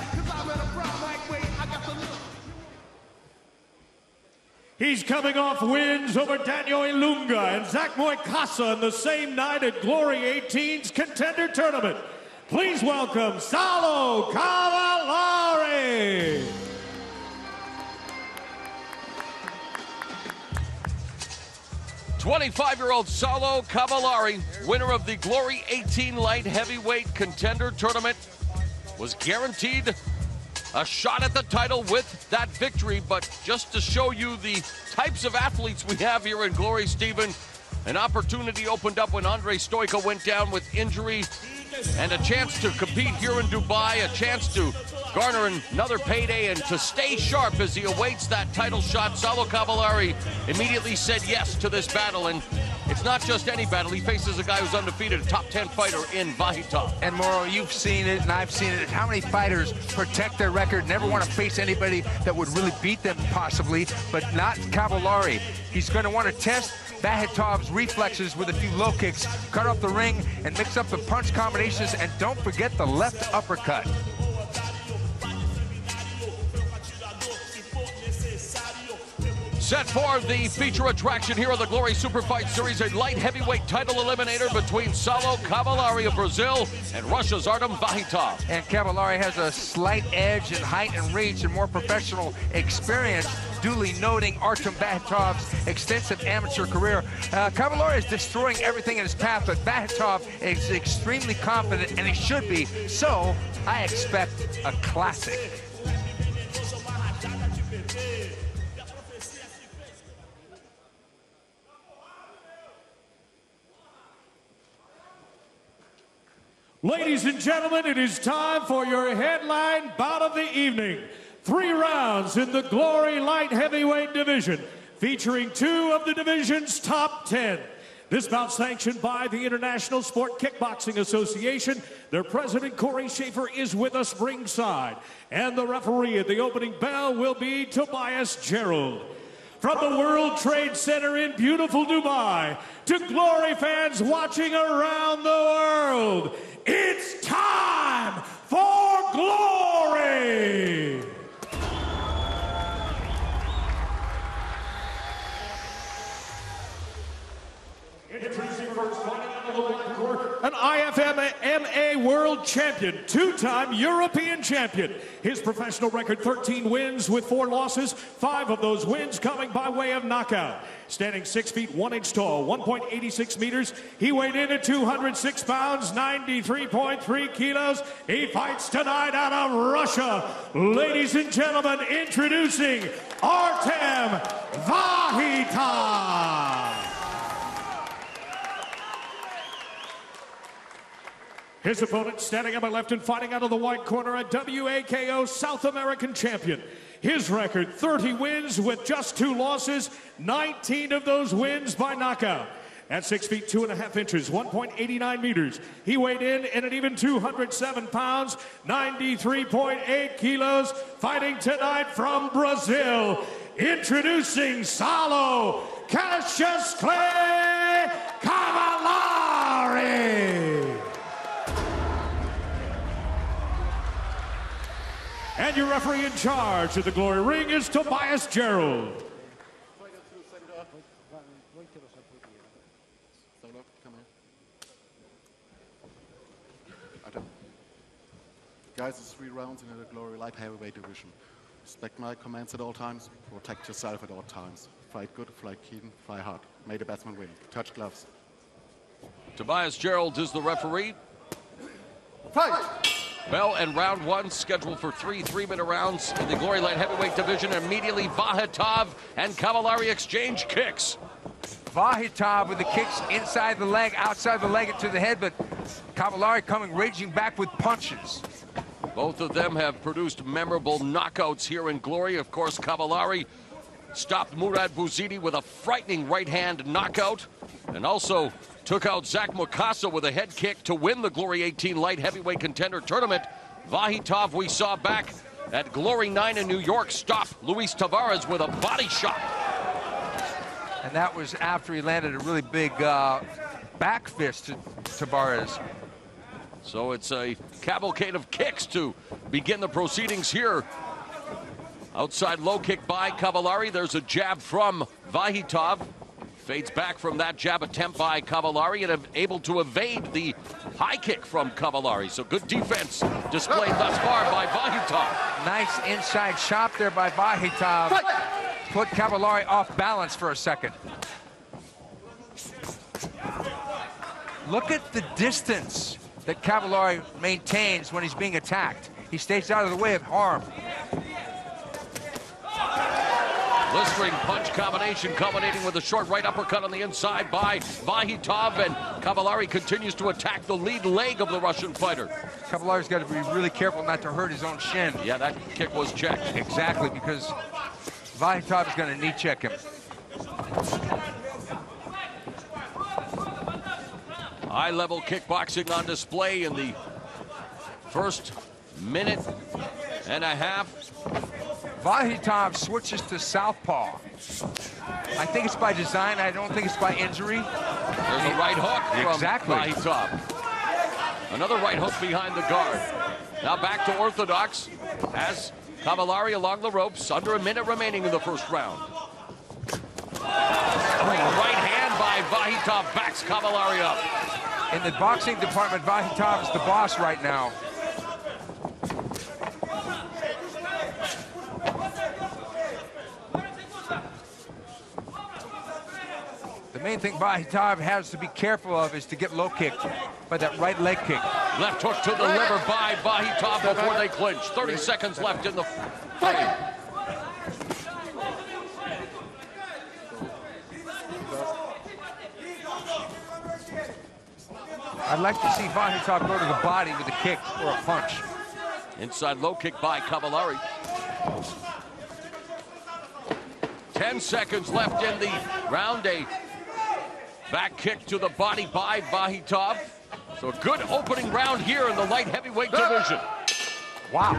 He's coming off wins over Daniel Ilunga and Zach Moicasa in the same night at Glory eighteen's Contender Tournament. Please welcome Saulo Cavallari. twenty-five-year-old Saulo Cavallari, winner of the Glory eighteen Light Heavyweight Contender Tournament, was guaranteed a shot at the title with that victory. But just to show you the types of athletes we have here in Glory, Stephen, an opportunity opened up when Andre Stoica went down with injury, and a chance to compete here in Dubai, a chance to garner another payday and to stay sharp as he awaits that title shot. Saulo Cavallari immediately said yes to this battle, and it's not just any battle. He faces a guy who's undefeated, a top ten fighter in Vahytov. And Mauro, you've seen it, and I've seen it. How many fighters protect their record, never want to face anybody that would really beat them, possibly, but not Cavallari. He's going to want to test Vahytov's reflexes with a few low kicks, cut off the ring, and mix up the punch combinations, and don't forget the left uppercut. Set for the feature attraction here of the Glory Super Fight Series, a light heavyweight title eliminator between Saulo Cavallari of Brazil and Russia's Artem Vahytov. And Cavallari has a slight edge in height and reach and more professional experience, duly noting Artem Vahytov's extensive amateur career. Uh, Cavallari is destroying everything in his path, but Vahytov is extremely confident, and he should be. So I expect a classic. Ladies and gentlemen, it is time for your headline bout of the evening. Three rounds in the Glory Light Heavyweight Division, featuring two of the division's top ten. This bout sanctioned by the International Sport Kickboxing Association. Their president, Corey Schaefer, is with us ringside. And the referee at the opening bell will be Tobias Gerald. From the World Trade Center in beautiful Dubai to Glory fans watching around the world, it's time for Glory! Introducing first, fighting out of the white corner, an I F M M A World Champion, two-time European Champion. His professional record, thirteen wins with four losses, five of those wins coming by way of knockout. Standing six feet one inch tall, one point eight six meters, he weighed in at two hundred six pounds, ninety-three point three kilos. He fights tonight out of Russia. Ladies and gentlemen, introducing Artem Vahytov. His opponent, standing on my left and fighting out of the white corner, a W A K O South American champion. His record, thirty wins with just two losses, nineteen of those wins by knockout. At six feet two and a half inches, one point eight nine meters, he weighed in at an even two hundred seven pounds, ninety-three point eight kilos, fighting tonight from Brazil. Introducing Saulo Cassius Clay Cavalari. And your referee in charge of the Glory Ring is Tobias Gerald. Guys, it's three rounds in the Glory Light Heavyweight division. Respect my commands at all times. Protect yourself at all times. Fight good, fight keen, fight hard. May the best man win. Touch gloves. Tobias Gerald is the referee. Fight! Well, and round one scheduled for three three-minute rounds in the Glory Light Heavyweight division. Immediately, Vakhitov and Cavalari exchange kicks. Vakhitov with the kicks inside the leg, outside the leg, into the head, but Cavalari coming raging back with punches. Both of them have produced memorable knockouts here in Glory. Of course, Cavalari stopped Murad Bouzidi with a frightening right-hand knockout, and also took out Zach Mukasa with a head kick to win the Glory eighteen Light Heavyweight Contender Tournament. Vakhitov, we saw back at Glory nine in New York, stopped Luis Tavares with a body shot. And that was after he landed a really big uh, back fist to Tavares. So it's a cavalcade of kicks to begin the proceedings here. Outside low kick by Cavalari. There's a jab from Vakhitov. Fades back from that jab attempt by Cavalari and able to evade the high kick from Cavalari. So good defense displayed thus far by Vakhitov. Nice inside chop there by Vakhitov. Put Cavalari off balance for a second. Look at the distance that Cavalari maintains when he's being attacked. He stays out of the way of harm. Blistering punch combination culminating with a short right uppercut on the inside by Vakhitov, and Cavalari continues to attack the lead leg of the Russian fighter. Cavalari's got to be really careful not to hurt his own shin. Yeah, that kick was checked. Exactly, because Vakhitov is going to knee check him. High-level kickboxing on display in the first minute and a half. Vakhitov switches to southpaw. I think it's by design. I don't think it's by injury. There's a right hook from exactly. Vakhitov. Another right hook behind the guard. Now back to orthodox as Cavalari along the ropes. Under a minute remaining in the first round. Right hand by Vakhitov backs Cavalari up. In the boxing department, Vakhitov is the boss right now. The main thing Vakhitov has to be careful of is to get low kicked by that right leg kick. Left hook to the liver by Vakhitov before they clinch. thirty seconds left in the fight. I'd like to see Vakhitov go to the body with a kick or a punch. Inside low kick by Cavalari. Ten seconds left in the round. A back kick to the body by Vakhitov. So a good opening round here in the light heavyweight division. Wow.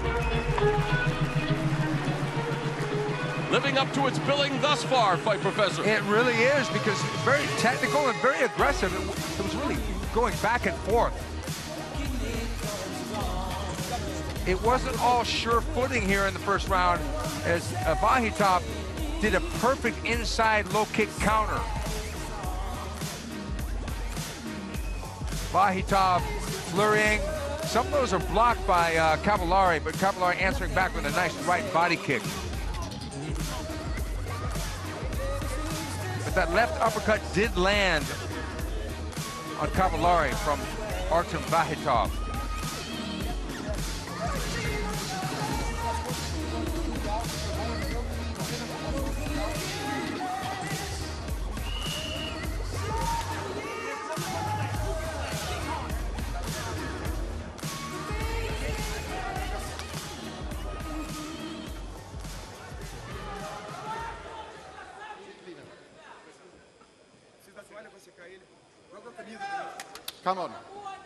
Living up to its billing thus far, Fight Professor. It really is, because it's very technical and very aggressive. It, it was really going back and forth. It wasn't all sure footing here in the first round, as uh, Vakhitov did a perfect inside low kick counter. Vakhitov flurrying. Some of those are blocked by uh, Cavalari, but Cavalari answering back with a nice right body kick. But that left uppercut did land on Cavalari from Artem Vakhitov. Come on.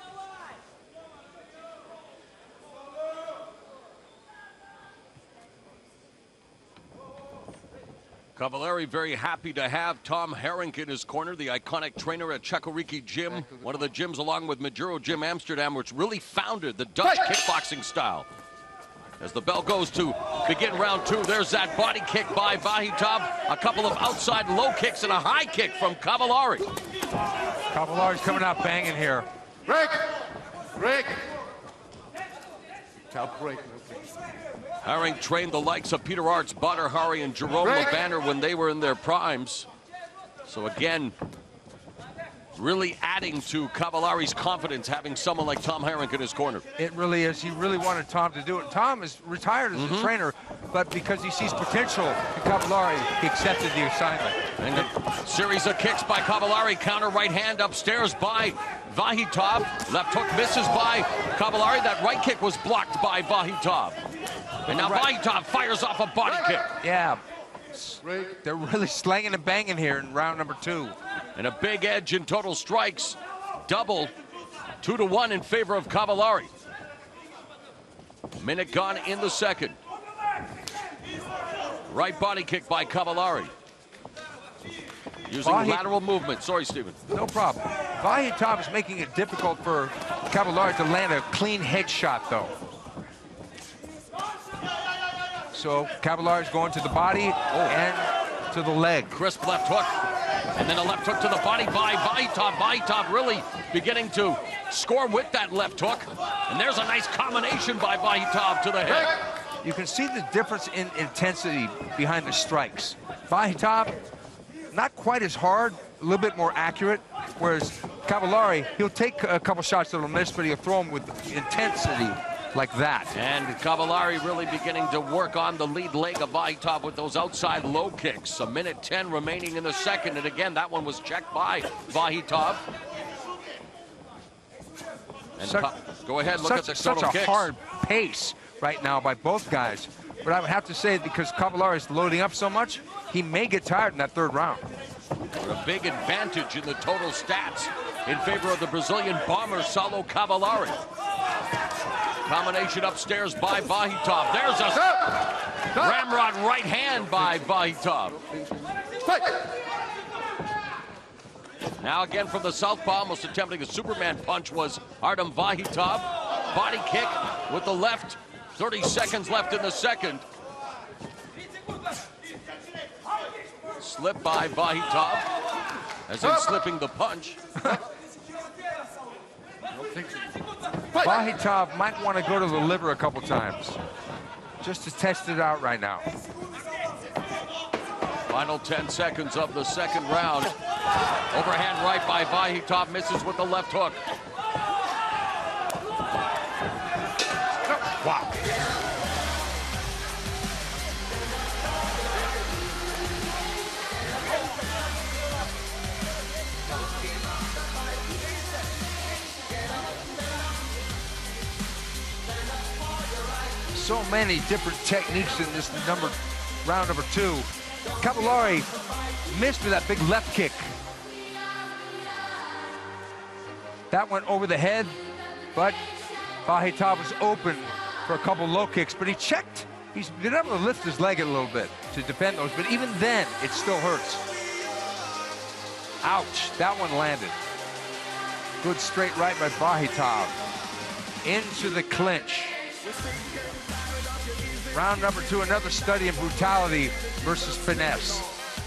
Cavallari very happy to have Tom Herink in his corner, the iconic trainer at Cekoriki Gym, one of the gyms along with Majuro Gym Amsterdam, which really founded the Dutch kickboxing style. As the bell goes to begin round two, there's that body kick by Vahitab, a couple of outside low kicks and a high kick from Cavallari. Cavallari's coming out banging here. Break! Break! Tell break. Herink trained the likes of Peter Arts, Badr Hari, and Jerome Break. LeBanner when they were in their primes. So again, really adding to Cavallari's confidence having someone like Tom Herink in his corner. It really is. He really wanted Tom to do it. Tom is retired as Mm-hmm. a trainer, but because he sees potential in Cavallari, he accepted the assignment. And a series of kicks by Cavallari, counter right hand upstairs by Vahitab. Left hook misses by Cavallari. That right kick was blocked by Vahitab. And now Vahitab fires off a body kick. Yeah. They're really slanging and banging here in round number two. And a big edge in total strikes. Double. Two to one in favor of Cavallari. Minute gone in the second. Right body kick by Cavallari. Using Vahi- lateral movement. Sorry, Stephen. No problem. Vahitab is making it difficult for Cavallari to land a clean headshot, though. So Cavallari's going to the body and to the leg. Crisp left hook. And then a left hook to the body by Vahitab. Vahitab really beginning to score with that left hook. And there's a nice combination by Vahitab to the head. You can see the difference in intensity behind the strikes. Vahitab, not quite as hard, a little bit more accurate, whereas Cavallari, he'll take a couple shots that'll miss, but he'll throw them with intensity like that. And Cavallari really beginning to work on the lead leg of Vahitab with those outside low kicks. A minute ten remaining in the second, and again, that one was checked by Vahitab. And Such, Ka- go ahead, look such, at the such total a kicks. hard pace right now by both guys. But I would have to say, because Cavallari is loading up so much, he may get tired in that third round. A big advantage in the total stats in favor of the Brazilian bomber, Saulo Cavallari. Combination upstairs by Vahitab. There's a ramrod right hand by Vahitab. Now again from the southpaw, almost attempting a Superman punch was Artem Vahitab. Body kick with the left. thirty seconds left in the second. Slip by Vahitab, as in slipping the punch. Vahitab might want to go to the liver a couple times, just to test it out right now. Final ten seconds of the second round. Overhand right by Vahitab, misses with the left hook. Wow. So many different techniques in this number round number two. Cavallari missed with that big left kick. That went over the head, but Vahitab was open for a couple low kicks, but he checked. He's been able to lift his leg a little bit to defend those, but even then, it still hurts. Ouch, that one landed. Good straight right by Vahitab. Into the clinch. Round number two, another study in brutality versus finesse.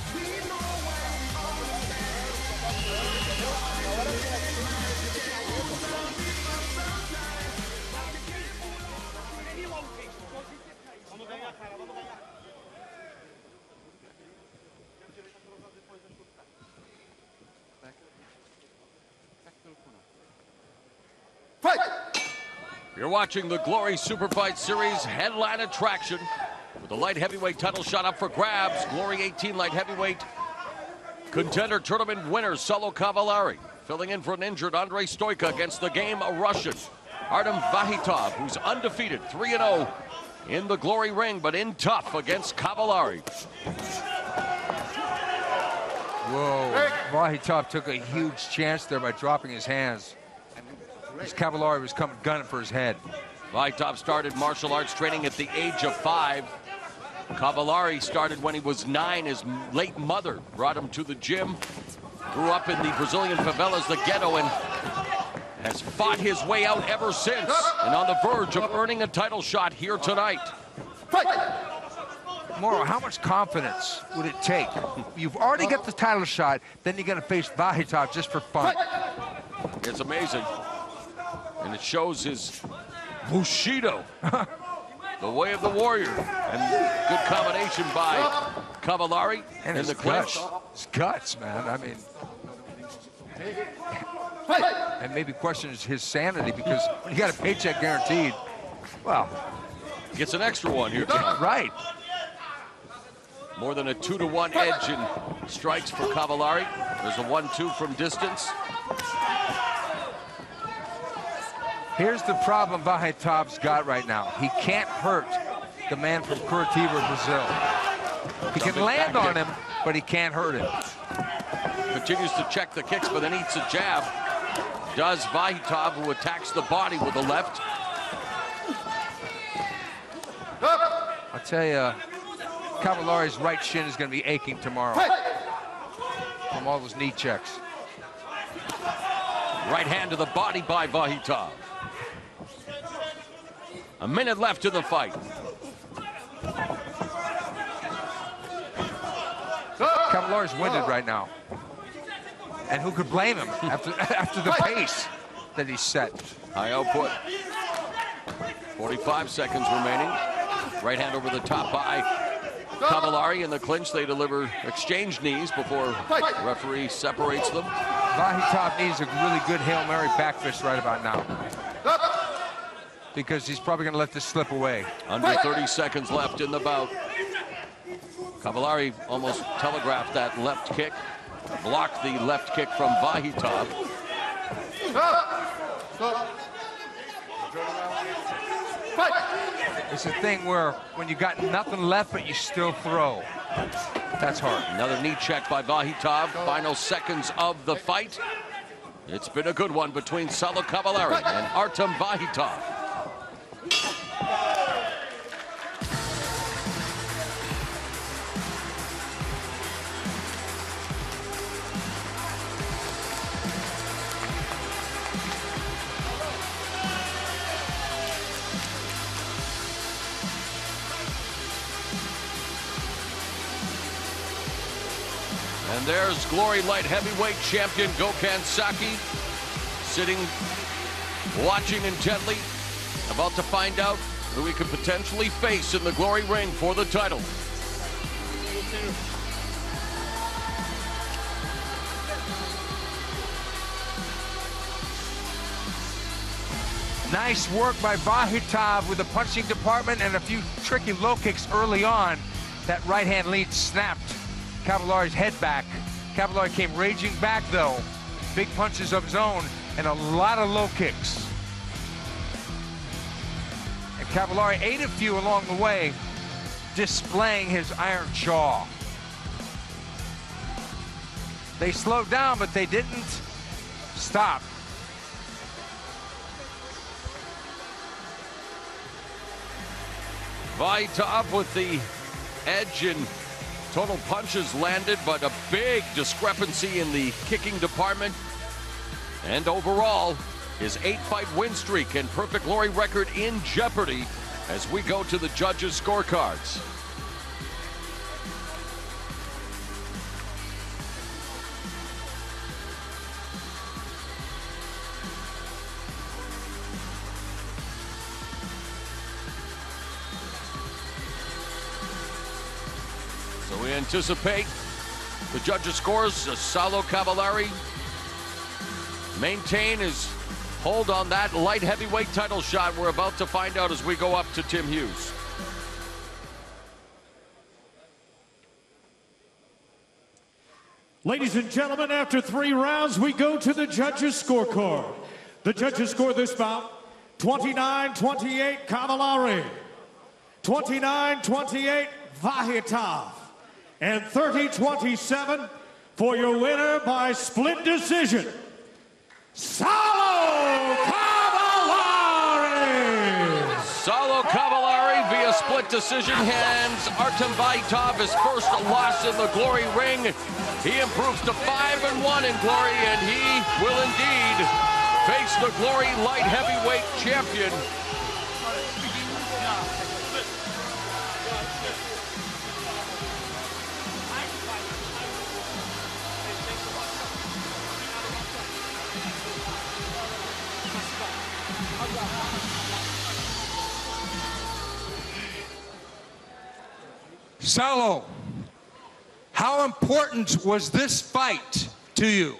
Fight! You're watching the Glory Super Fight Series headline attraction with the light heavyweight title shot up for grabs. Glory eighteen light heavyweight contender tournament winner Saulo Cavallari filling in for an injured Andrei Stoica against the game a Russian Artem Vahitab, who's undefeated three and oh in the Glory ring, but in tough against Cavallari. Whoa, Vahitab took a huge chance there by dropping his hands. as Cavallari was coming gunning for his head. Vahytov started martial arts training at the age of five. Cavallari started when he was nine. His late mother brought him to the gym. Grew up in the Brazilian favelas, the ghetto, and has fought his way out ever since. And on the verge of earning a title shot here tonight. Mauro, how much confidence would it take? You've already got the title shot, then you're going to face Vahytov just for fun. It's amazing. And it shows his Bushido, the way of the warrior. And good combination by Cavallari and in his the clinch. guts. His guts, man. I mean, and maybe questions his sanity, because when you got a paycheck guaranteed, well, gets an extra one here. Right. More than a two to one edge in strikes for Cavallari. There's a one two from distance. Here's the problem Vahytov's got right now. He can't hurt the man from Curitiba, Brazil. He can land on him, but he can't hurt him. Continues to check the kicks, but then eats a jab. Does Vahytov, who attacks the body with the left. I'll tell you, Cavallari's right shin is going to be aching tomorrow from all those knee checks. Right hand to the body by Vahytov. A minute left in the fight. Cavallari's winded right now. And who could blame him after, after the pace that he set? High output. forty-five seconds remaining. Right hand over the top by Cavallari in the clinch. They deliver exchange knees before the referee separates them. Vahytov needs a really good Hail Mary back fist right about now, because he's probably going to let this slip away. Under thirty seconds left in the bout. Cavallari almost telegraphed that left kick, blocked the left kick from Vahytov. It's a thing where when you got nothing left but you still throw. That's hard. Another knee check by Vahytov. Final seconds of the fight. It's been a good one between Saulo Cavallari and Artem Vahytov. And there's Glory Light Heavyweight Champion Gokhan Saki sitting, watching intently, about to find out who he could potentially face in the Glory ring for the title. Nice work by Vahytov with the punching department and a few tricky low kicks early on. That right hand lead snapped Cavallari's head back. Cavallari came raging back though. Big punches of his own and a lot of low kicks. And Cavallari ate a few along the way, displaying his iron jaw. They slowed down, but they didn't stop. Vahytov with the edge and total punches landed, but a big discrepancy in the kicking department. And overall, his eight-fight win streak and Perfect Glory record in jeopardy as we go to the judges' scorecards. So we anticipate the judges' scores. Uh, Saulo Cavallari maintain his hold on that light heavyweight title shot. We're about to find out as we go up to Tim Hughes. Ladies and gentlemen, after three rounds, we go to the judges' scorecard. The judges score this bout twenty-nine twenty-eight Cavallari, twenty-nine twenty-eight Vahytov, and thirty twenty-seven for your winner by split decision, Saulo Cavallari! split decision hands Artem Vahytov his first loss in the Glory ring. He improves to five and one in Glory, and he will indeed face the Glory light heavyweight champion. Saulo, how important was this fight to you?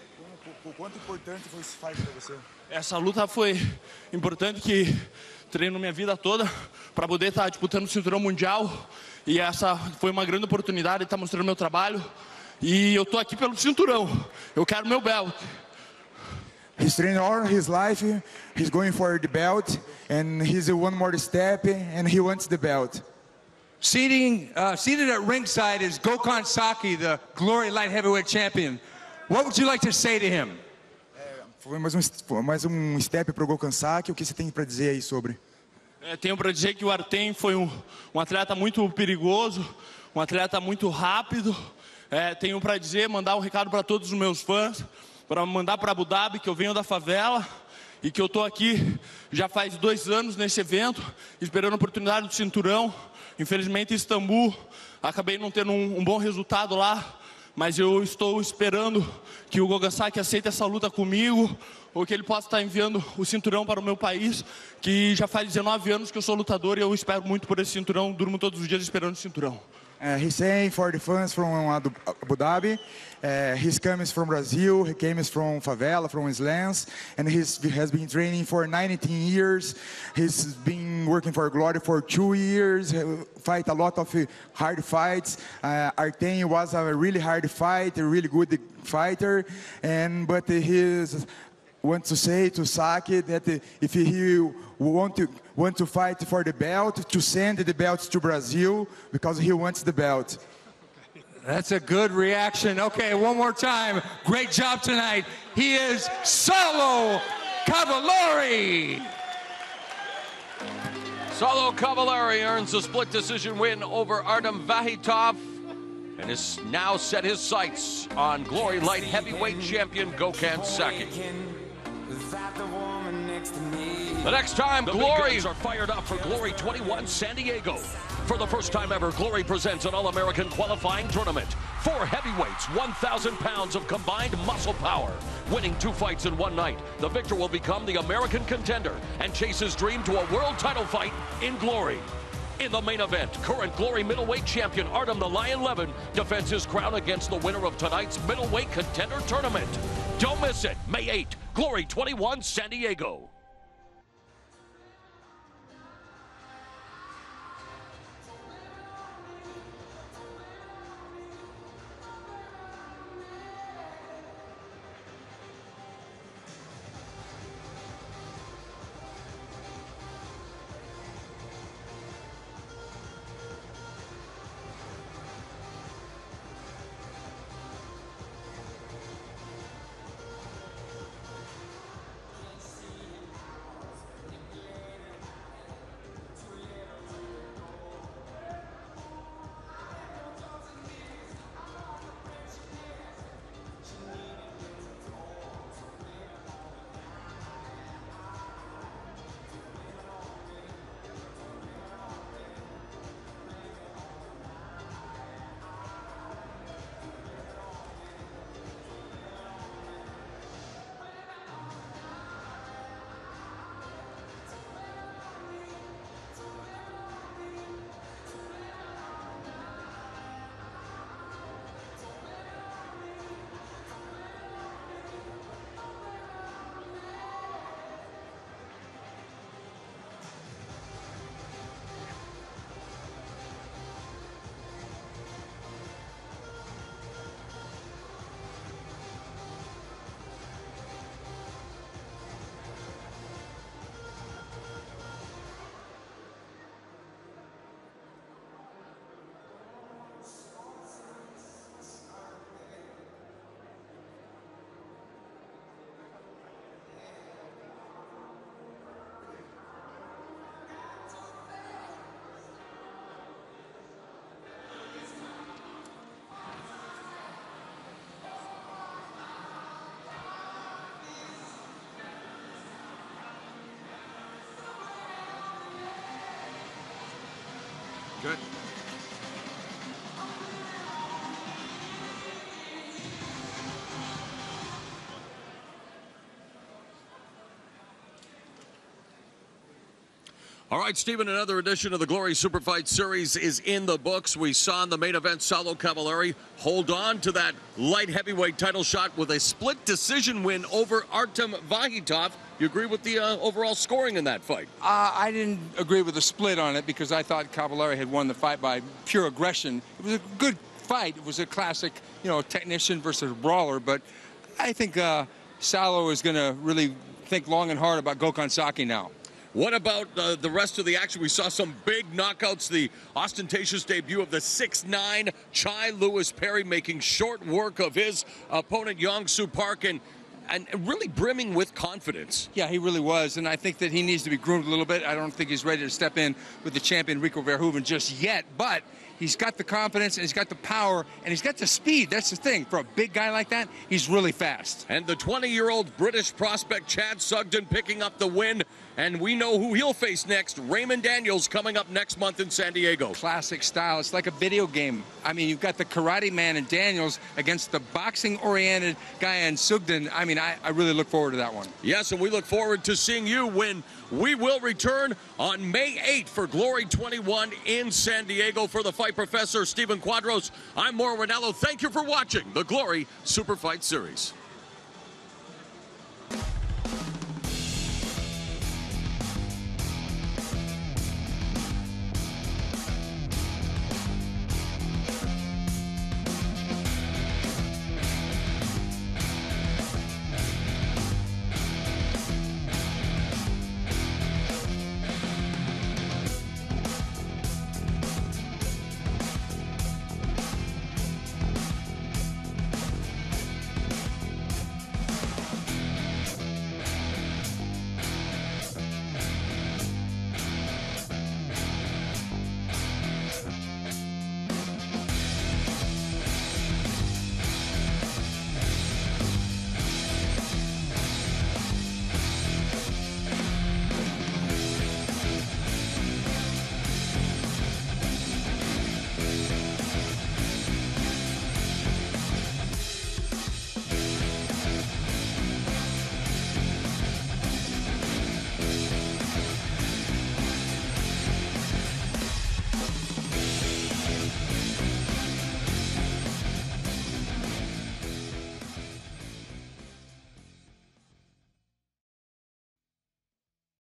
Essa luta foi importante, que treino minha vida toda para poder estar disputando o cinturão mundial, e essa foi uma grande oportunidade de estar mostrando meu trabalho, e eu tô aqui pelo cinturão. Eu quero meu belt. He's training all his life, he's going for the belt, and he's one more step, and he wants the belt. Seating, uh, seated at ringside is Gokhan Saki, the Glory Light Heavyweight Champion. What would you like to say to him? Foi mais um, foi mais um step para o Gokhan Saki. O que você tem para dizer aí sobre? É, tenho para dizer que o Artem foi um, um atleta muito perigoso, um atleta muito rápido. É, tenho para dizer, mandar um recado para todos os meus fãs, para mandar para Abu Dhabi que eu venho da favela e que eu estou aqui já faz dois anos nesse evento, esperando a oportunidade do cinturão. Infelizmente, em Istambul, acabei não tendo um, um bom resultado lá, mas eu estou esperando que o Gokhan Saki aceite essa luta comigo, ou que ele possa estar enviando o cinturão para o meu país, que já faz dezenove anos que eu sou lutador e eu espero muito por esse cinturão, durmo todos os dias esperando o cinturão. Uh, he's saying for the fans from Abu Dhabi, uh, he's coming from Brazil, he came from favela, from slams, and he's, he has been training for nineteen years. He's been working for Glory for two years, fight a lot of hard fights. Uh, Artem was a really hard fight, a really good fighter, and but he's want to say to Saki that if he want to want to fight for the belt, to send the belt to Brazil because he wants the belt. That's a good reaction. Okay, one more time. Great job tonight. He is Saulo Cavalieri. Saulo Cavalieri earns a split decision win over Artem Vahytov and has now set his sights on Glory Light Heavyweight Champion Gokhan Saki. The next time, the Glory are fired up for Glory twenty-one San Diego. For the first time ever, Glory presents an All-American qualifying tournament. Four heavyweights, one thousand pounds of combined muscle power. Winning two fights in one night, the victor will become the American contender and chase his dream to a world title fight in Glory. In the main event, current Glory middleweight champion Artem the Lion Levin defends his crown against the winner of tonight's middleweight contender tournament. Don't miss it, May eighth, Glory twenty-one San Diego. Good. All right, Stephen, another edition of the Glory Super Fight Series is in the books. We saw in the main event Saulo Cavalieri hold on to that light heavyweight title shot with a split decision win over Artem Vakhitov. You agree with the uh, overall scoring in that fight? Uh, I didn't agree with the split on it because I thought Cavalieri had won the fight by pure aggression. It was a good fight. It was a classic, you know, technician versus brawler. But I think uh, Saulo is going to really think long and hard about Gokhan Saki now. What about uh, the rest of the action? We saw some big knockouts. The ostentatious debut of the six nine Chai Lewis Perry making short work of his opponent, Yong Soo Park, and, and really brimming with confidence. Yeah, he really was, and I think that he needs to be groomed a little bit. I don't think he's ready to step in with the champion, Rico Verhoeven, just yet, but he's got the confidence, and he's got the power, and he's got the speed. That's the thing. For a big guy like that, he's really fast. And the twenty-year-old British prospect, Chad Sugden, picking up the win. And we know who he'll face next. Raymond Daniels coming up next month in San Diego. Classic style. It's like a video game. I mean, you've got the Karate Man and Daniels against the boxing-oriented guy in Sugden. I mean, I, I really look forward to that one. Yes, and we look forward to seeing you when we will return on May eighth for Glory twenty-one in San Diego. For the Fight Professor, Stephen Quadros, I'm Mauro Ranallo. Thank you for watching the Glory Super Fight Series.